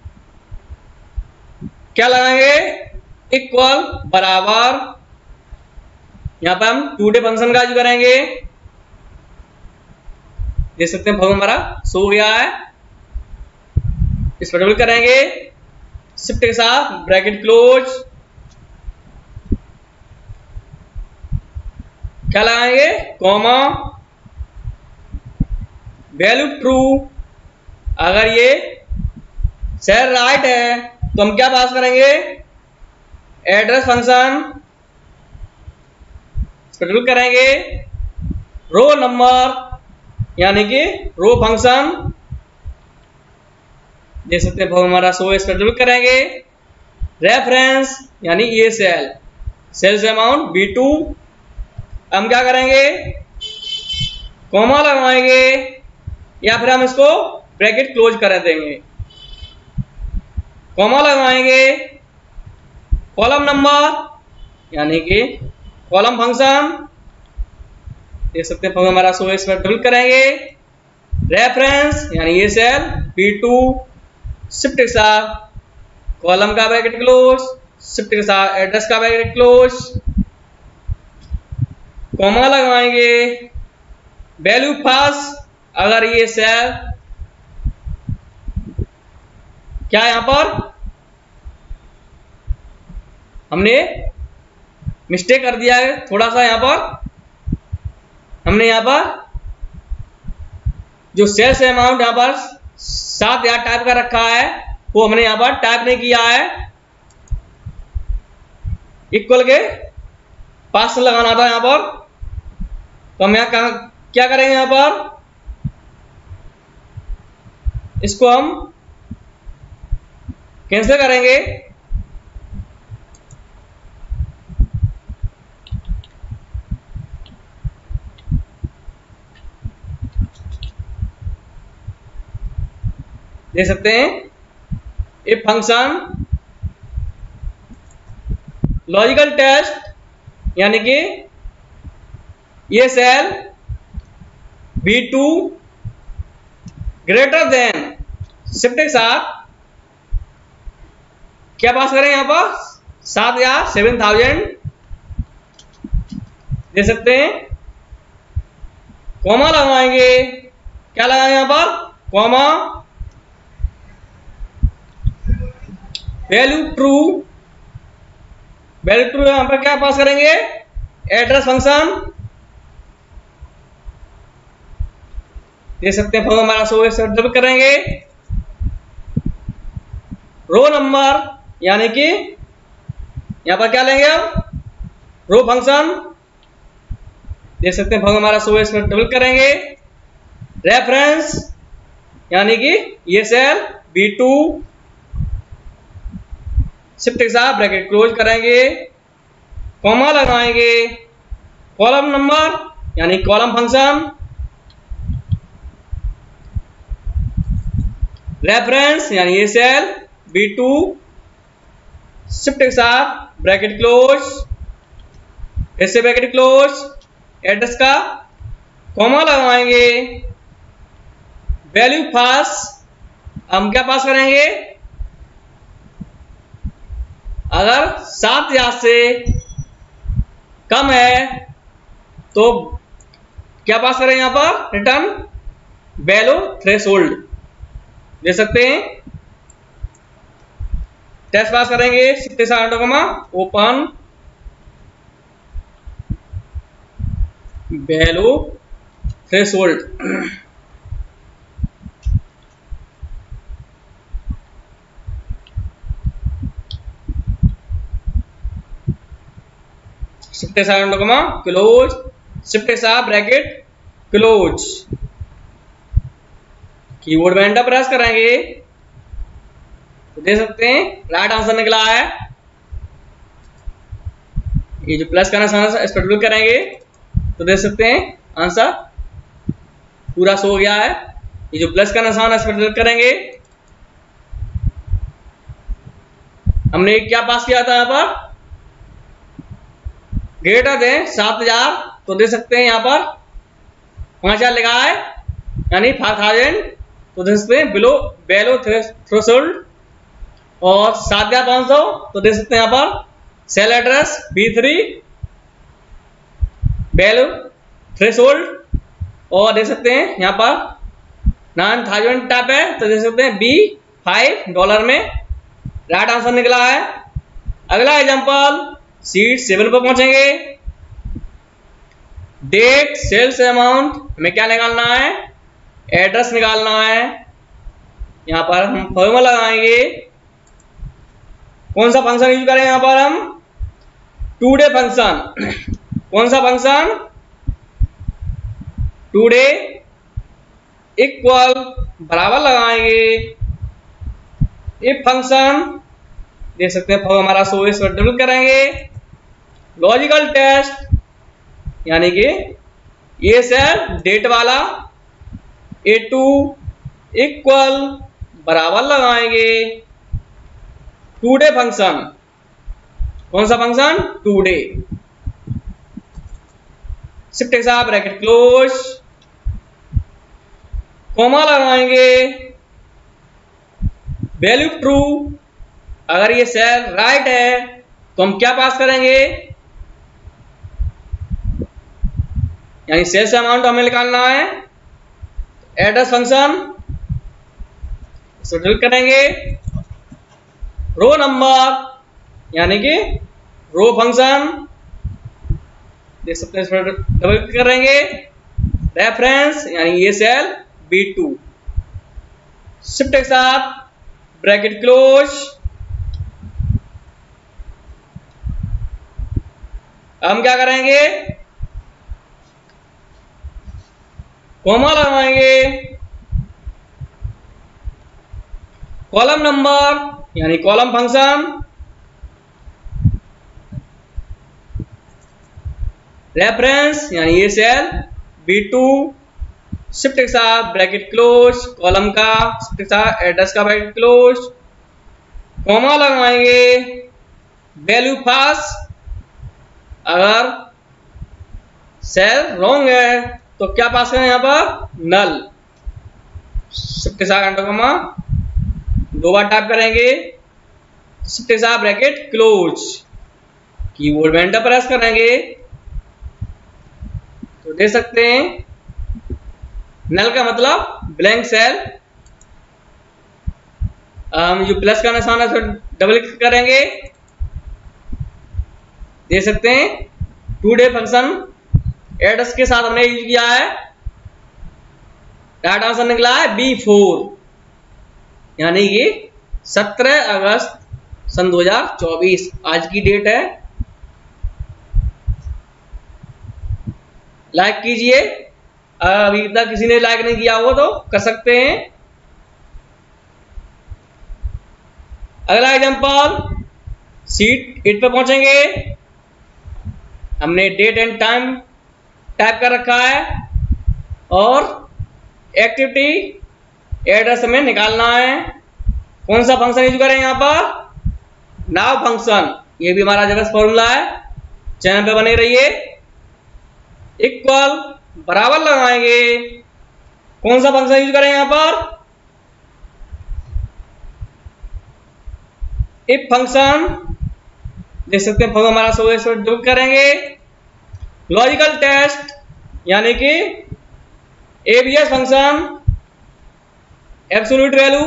क्या लगाएंगे? इक्वल बराबर, यहां पर हम टुडे फंक्शन का यूज करेंगे। देख सकते हैं फॉर्म हमारा शो हो गया है, इस पर डबल करेंगे। शिफ्ट के साथ ब्रैकेट क्लोज, क्या लगाएंगे? Comma, value true. अगर ये सेल राइट है तो हम क्या पास करेंगे? एड्रेस फंक्शन, शेड्यूल करेंगे। रो नंबर यानी कि रो फंक्शन, देख सकते हैं हमारा शो, शेड्यूल करेंगे। रेफरेंस यानी ये सेल्स अमाउंट B2, हम क्या करेंगे? कॉमा लगाएंगे या फिर हम इसको ब्रैकेट क्लोज कर देंगे। कॉमा लगाएंगे। कॉलम नंबर यानी कि कॉलम फंक्शन, देख सकते हैं हमारा शो, इस पर डबल करेंगे। रेफरेंस यानी ये सेल B2, शिफ्ट के साथ कॉलम का ब्रैकेट क्लोज, शिफ्ट के साथ एड्रेस का ब्रैकेट क्लोज, कॉमा लगाएंगे। वैल्यू पास, अगर ये सेल क्या यहां पर हमने मिस्टेक कर दिया है थोड़ा सा। यहां पर हमने यहां पर जो सेल्स अमाउंट यहां पर 7,000 टाइप कर रखा है वो हमने यहां पर टाइप नहीं किया है। इक्वल के पास लगाना था यहां पर, तो हम यहां क्या करेंगे? यहां पर इसको हम कैंसिल करेंगे। देख सकते हैं इफ फंक्शन लॉजिकल टेस्ट यानी कि ये cell B2 greater than shift के साथ क्या पास करें यहां पर 7 या 7000 दे सकते हैं। कॉमा लगाएंगे, क्या लगाएंगे यहां पर कॉमा, वैल्यू ट्रू यहां पर क्या पास करेंगे एड्रेस फंक्शन दे सकते हैं। फंक्शन हमारा शो करेंगे। रो नंबर यानी कि यहां पर क्या लेंगे हम रो फंक्शन देख सकते हैं। फंक्शन हमारा शो डबल करेंगे। रेफरेंस यानी कि ये सेल B2 शिफ्ट के साथ ब्रैकेट क्लोज करेंगे, कॉमा लगाएंगे। कॉलम नंबर यानी कॉलम फंक्शन, रेफरेंस यानी ये सेल B2 शिफ्ट के साथ ब्रैकेट क्लोज, फिर से ब्रैकेट क्लोज, एड्रेस का कॉमा लगाएंगे। वैल्यू पास हम क्या पास करेंगे अगर 7000 से कम है तो क्या पास करें यहां पर रिटर्न वैल्यू थ्रेशोल्ड दे सकते हैं। टेस्ट पास करेंगे shift open value threshold shift close, shift के साथ ब्रैकेट क्लोज, कीबोर्ड में एंटर प्रेस करेंगे तो देख सकते हैं राइट आंसर निकला है। ये जो प्लस का निशान है इस पर क्लिक करेंगे तो देख सकते हैं आंसर पूरा शो हो गया है। ये जो प्लस का निशान है इस पर क्लिक करेंगे। हमने क्या पास किया था यहां पर ग्रेटर देन 7000 तो दे सकते हैं यहां पर 5000 लिखा है यानी 5000 तो दे सकते हैं बिलो वैल्यू थ्रेशोल्ड, और 7500 तो दे सकते हैं यहां पर cell address B3 value threshold, और दे सकते हैं यहां पर 9000 टाइप है तो दे सकते हैं $5 में राइट आंसर निकला है। अगला एग्जांपल शीट 7 पर पहुंचेंगे। डेट सेल्स अमाउंट हमें क्या निकालना है एड्रेस निकालना है। यहां पर हम फॉर्मूला लगाएंगे। कौन सा फंक्शन यूज करें यहां पर हम टुडे फंक्शन। कौन सा फंक्शन टुडे इक्वल बराबर लगाएंगे इफ फंक्शन देख सकते हैं हमारा शो इस पर डबल करेंगे। लॉजिकल टेस्ट यानी कि ये सेल डेट वाला A2 इक्वल बराबर लगाएंगे टुडे फंक्शन। कौन सा फंक्शन टुडे, शिफ्ट के साथ ब्रैकेट क्लोज, कॉमा लगाएंगे। वैल्यू ट्रू अगर ये सेल राइट है तो हम क्या पास करेंगे यानी सेल्स अमाउंट हमें निकालना है। एड्रेस फंक्शन सेटल करेंगे। रो नंबर यानी कि रो फंक्शन देख सकते हैं इस पर डबल क्लिक करेंगे। रेफरेंस यानी ये सेल B2 शिफ्ट के साथ ब्रैकेट क्लोज। हम क्या करेंगे कॉमा लगाएंगे। कॉलम नंबर यानी कॉलम फंक्शन, रेफरेंस यानी ये सेल B2 शिफ्ट के साथ ब्रैकेट क्लोज, कॉलम का शिफ्ट के साथ एड्रेस का ब्रैकेट क्लोज, कॉमा लगाएंगे, वैल्यू पास, अगर सेल रॉन्ग है तो क्या पास करें यहाँ पर, नल, शिफ्ट के साथ एंटर कॉमा, दो बार टाइप करेंगे, शिफ्ट के साथ ब्रैकेट क्लोज, कीबोर्ड में एंटर प्रेस करेंगे तो देख सकते हैं नल का मतलब ब्लैंक सेल। हम जो प्लस का निशान है उस पर डबल क्लिक करेंगे, देख सकते हैं टुडे फंक्शन एड्रेस के साथ हमने यूज किया है, राइट आंसर निकला है B4 यानी कि 17 अगस्त सन 2024 आज की डेट है। लाइक कीजिए, अभी तक किसी ने लाइक नहीं किया हो तो कर सकते हैं। अगला एग्जांपल शीट 8 पे पहुंचेंगे, हमने डेट एंड टाइम टाइप कर रखा है और एक्टिविटी एड्रेस हमें निकालना है। कौन सा फंक्शन यूज करें यहाँ पर, नाउ फंक्शन, ये भी हमारा जगह फॉर्मूला है, चैनल पे बने रहिए। इक्वल बराबर लगाएंगे, कौन सा फंक्शन यूज करें यहां पर, इफ फंक्शन, देख सकते हैं हमारा जो करेंगे, लॉजिकल टेस्ट यानी कि ABS function, absolute value,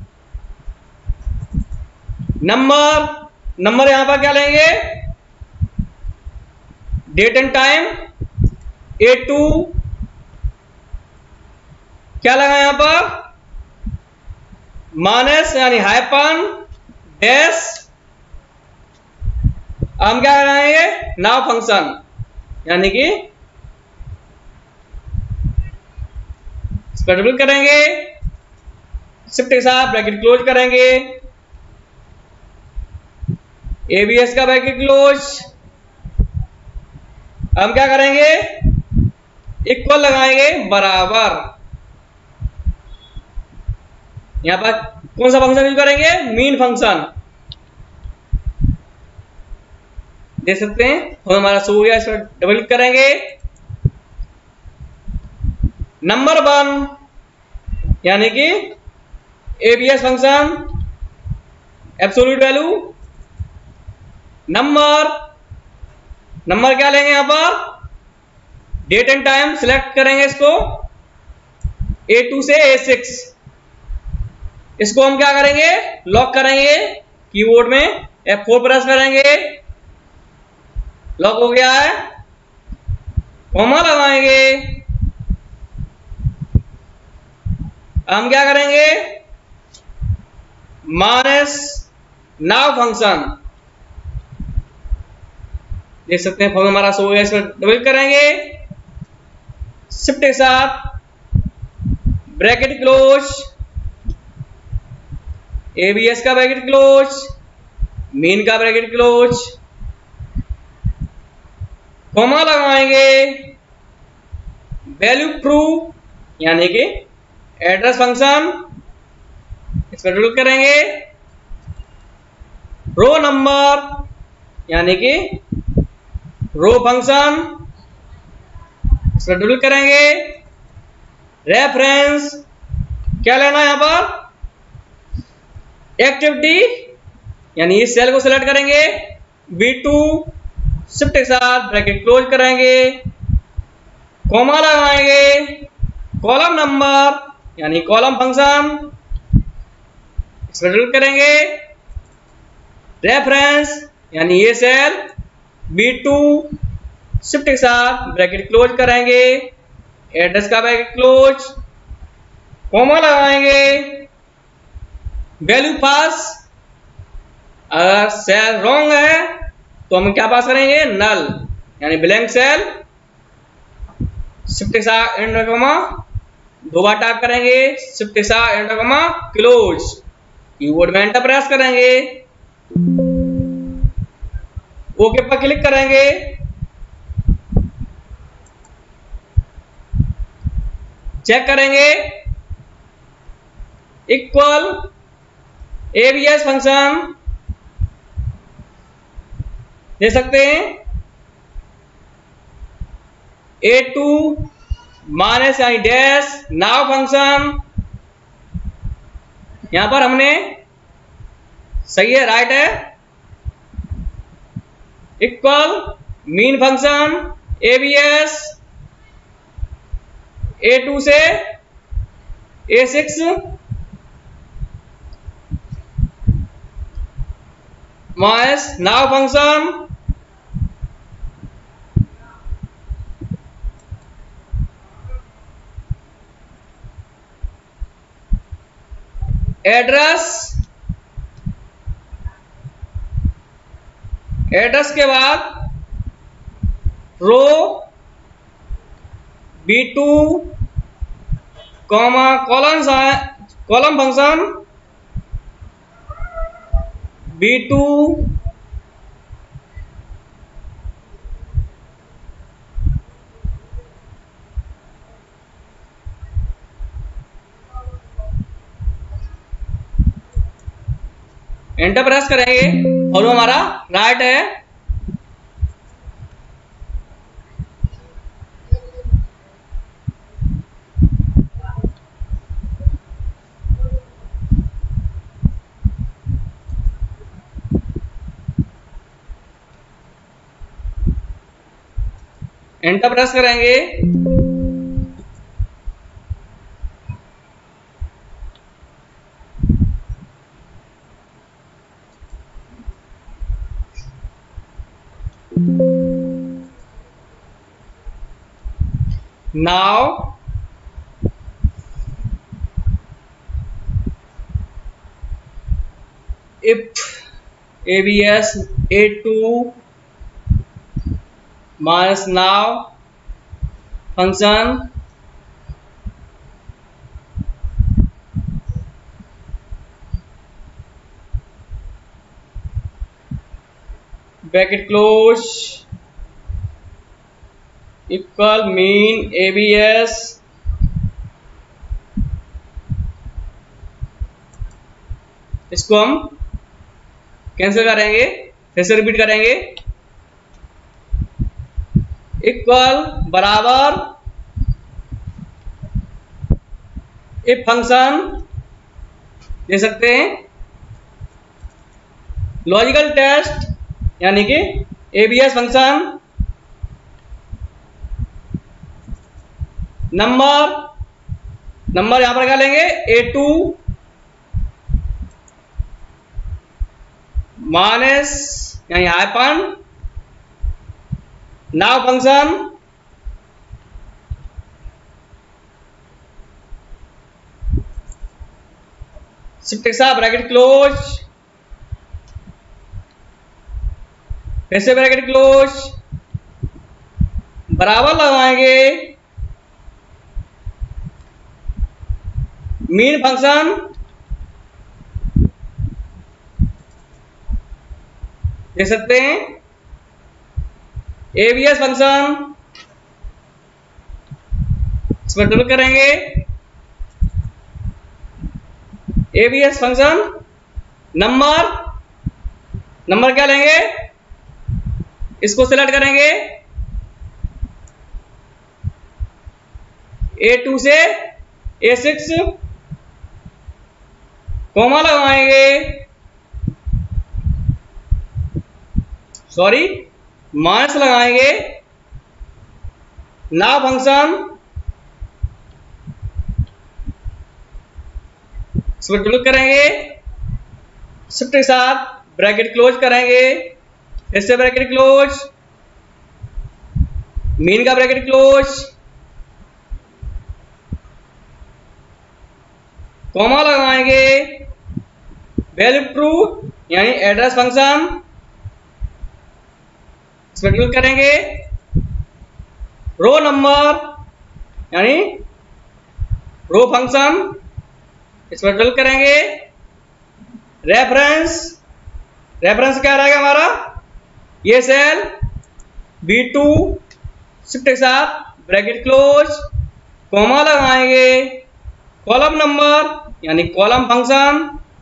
number यहां पर क्या लेंगे, डेट एंड टाइम, A2 क्या लगा यहां पर, माइनस यानी हाइपन डैश, हम क्या लगाएंगे, नाउ फंक्शन यानी कि स्पेसिफिक करेंगे, शिफ्ट के साथ ब्रैकेट क्लोज करेंगे, एबीएस का ब्रैकेट क्लोज, हम क्या करेंगे, इक्वल लगाएंगे बराबर, यहां पर कौन सा फंक्शन यूज करेंगे, मीन फंक्शन, देख सकते हैं और हमारा शो हो गया, इस पर डबल क्लिक करेंगे, नंबर 1 यानी कि ABS function, absolute value, number क्या लेंगे यहां पर, डेट एंड टाइम सिलेक्ट करेंगे इसको, A2 से A6, इसको हम क्या करेंगे, लॉक करेंगे, कीबोर्ड में F4 प्रेस करेंगे, लॉक हो गया है, कॉमा लगाएंगे, हम क्या करेंगे, माइनस नाउ फंक्शन, देख सकते हैं फॉर्म हमारा शो हो गया, इस पर डबल करेंगे, शिफ्ट के साथ ब्रैकेट क्लोज, एबीएस का ब्रैकेट क्लोज, मीन का ब्रैकेट क्लोज, कॉमा लगाएंगे, वैल्यू ट्रू यानी कि एड्रेस फंक्शन, इस पर डबल करेंगे, रो नंबर यानी कि रो फंक्शन, इस पर डबल करेंगे, रेफरेंस क्या लेना है यहां पर, एक्टिविटी यानी इस सेल को सिलेक्ट करेंगे, B2 शिफ्ट के साथ ब्रैकेट क्लोज करेंगे, कॉमा लगाएंगे, कॉलम नंबर यानी कॉलम फंक्शन, इस पर डबल करेंगे, रेफरेंस यानी ये सेल B2 शिफ्ट के साथ ब्रैकेट क्लोज करेंगे, एड्रेस का ब्रैकेट क्लोज, कॉमा लगाएंगे, वैल्यू पास, अगर सेल रॉन्ग है तो हम क्या पास करेंगे, नल यानी ब्लैंक सेल, शिफ्ट के साथ एंटर कॉमा, दो बार टाइप करेंगे, शिफ्ट के साथ एंटर कॉमा क्लोज, कीबोर्ड में एंटर प्रेस करेंगे, ओके पर क्लिक करेंगे, चेक करेंगे इक्वल एबीएस फंक्शन दे सकते हैं A2 माइनस यानी डैश नाउ फंक्शन, यहां पर हमने सही है राइट है, equal mean function ABS A2 से A6 minus now function address के बाद row B2 comma column function B2 enter press करेंगे और वो हमारा राइट है। एंटर प्रेस करेंगे, now if ABS A2 minus now function bracket close equal mean ABS इसको हम कैंसिल करेंगे, फिर से रिपीट करेंगे, इक्वल बराबर इफ फंक्शन दे सकते हैं, लॉजिकल टेस्ट यानी कि ABS फंक्शन नंबर यहां पर क्या लेंगे A2 माइनस यानी हाइपन नाउ फंक्शन शिफ्ट के साथ ब्रैकेट क्लोज, फिर से ब्रैकेट क्लोज, बराबर लगाएंगे मीन फंक्शन दे सकते हैं एबीएस फंक्शन, इसमें डबल करेंगे एबीएस फंक्शन नंबर क्या लेंगे, इसको सिलेक्ट करेंगे A2 से A6 कॉमा लगाएंगे, सॉरी माइनस लगाएंगे नाउ फंक्शन, इसमें क्लिक करेंगे, शिफ्ट के साथ ब्रैकेट क्लोज करेंगे, फिर से ब्रैकेट क्लोज, मीन का ब्रैकेट क्लोज, कॉमा लगाएंगे वैल्यू ट्रू यानी एड्रेस फंक्शन, इसमें क्लिक करेंगे, रो नंबर यानी रो फंक्शन, इसमें क्लिक करेंगे, रेफरेंस क्या रहेगा हमारा, ये सेल B2 शिफ्ट के साथ ब्रैकेट क्लोज, कॉमा लगाएंगे, कॉलम नंबर यानी कॉलम फंक्शन,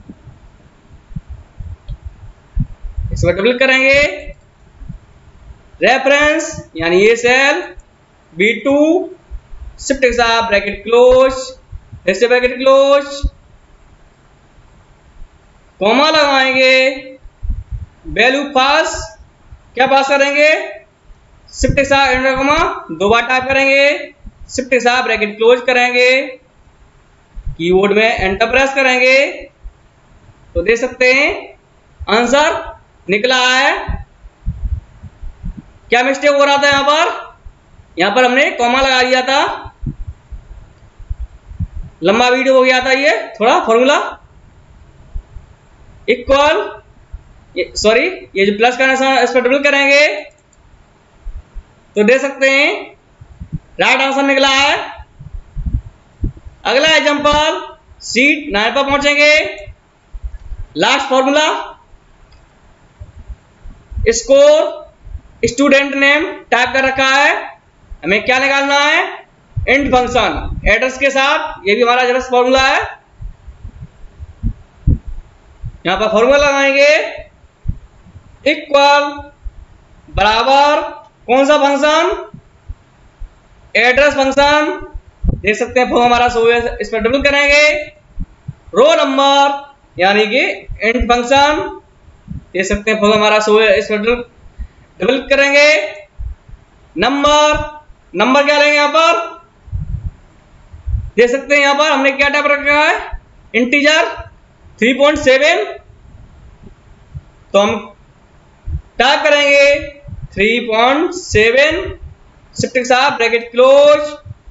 इसमें डबल करेंगे, रेफरेंस यानी ये सेल B2 शिफ्ट के साथ ब्रैकेट क्लोज, फिर से ब्रैकेट क्लोज, कॉमा लगाएंगे, वैल्यू पास क्या पास करेंगे, शिफ्ट के साथ एंटर कॉमा, दो बार टाइप करेंगे, शिफ्ट के साथ ब्रैकेट क्लोज करेंगे, कीबोर्ड में एंटर प्रेस करेंगे तो देख सकते हैं आंसर निकला है। क्या मिस्टेक हो रहा था यहां पर हमने कॉमा लगा दिया था, लंबा वीडियो हो गया था ये थोड़ा, फॉर्मूला इक्वल, सॉरी ये जो प्लस का निशान इस पर डबल करेंगे तो देख सकते हैं राइट आंसर निकला है। अगला एग्जांपल शीट 9 पर पहुंचेंगे, last formula, score student name type कर रखा है, हमें क्या निकालना है, इंट फंक्शन एड्रेस के साथ, ये भी हमारा एड्रेस फॉर्मूला है। यहां पर फॉर्मूला लगाएंगे इक्वल बराबर कौन सा फंक्शन, एड्रेस फंक्शन, देख सकते हैं फॉर्म हमारा सो है, इस पर डबल करेंगे, रो नंबर यानी कि इंट फंक्शन, देख सकते हैं फॉर्म हमारा सो है, इस पर डबल करेंगे, नंबर क्या लेंगे यहां पर, देख सकते हैं यहां पर हमने क्या टाइप रखा है, इंटीजर 3.7, तो हम टाइप करेंगे 3.7 शिफ्ट के साथ ब्रैकेट क्लोज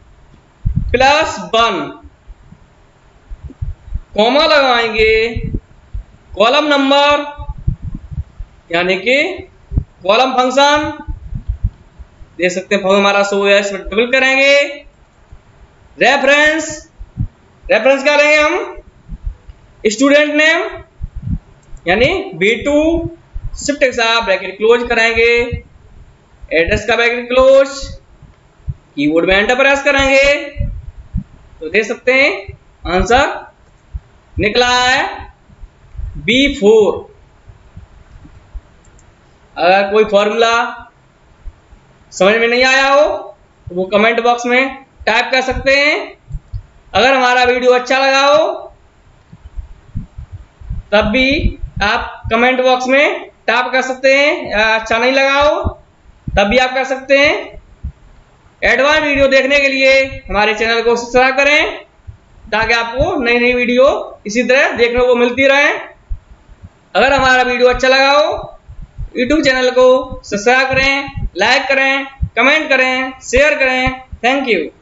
+1, कॉमा लगाएंगे, कॉलम नंबर यानी कि कॉलम फंक्शन, देख सकते हैं फॉर्म हमारा सो है, इसमें डबल करेंगे, रेफरेंस क्या लेंगे हम, स्टूडेंट नेम यानी B2 शिफ्ट के साथ ब्रैकेट क्लोज करेंगे, एड्रेस का ब्रैकेट क्लोज, कीबोर्ड में एंटर प्रेस करेंगे तो देख सकते हैं आंसर निकला है B4। अगर कोई फॉर्मूला समझ में नहीं आया हो तो वो कमेंट बॉक्स में टाइप कर सकते हैं। अगर हमारा वीडियो अच्छा लगा हो तब भी आप कमेंट बॉक्स में टाइप कर सकते हैं, अच्छा नहीं लगा हो तब भी आप कर सकते हैं। एडवांस वीडियो देखने के लिए हमारे चैनल को सब्सक्राइब करें ताकि आपको नई नई वीडियो इसी तरह देखने को मिलती रहे। अगर हमारा वीडियो अच्छा लगा हो YouTube चैनल को सब्सक्राइब करें, लाइक करें, कमेंट करें, शेयर करें। Thank you.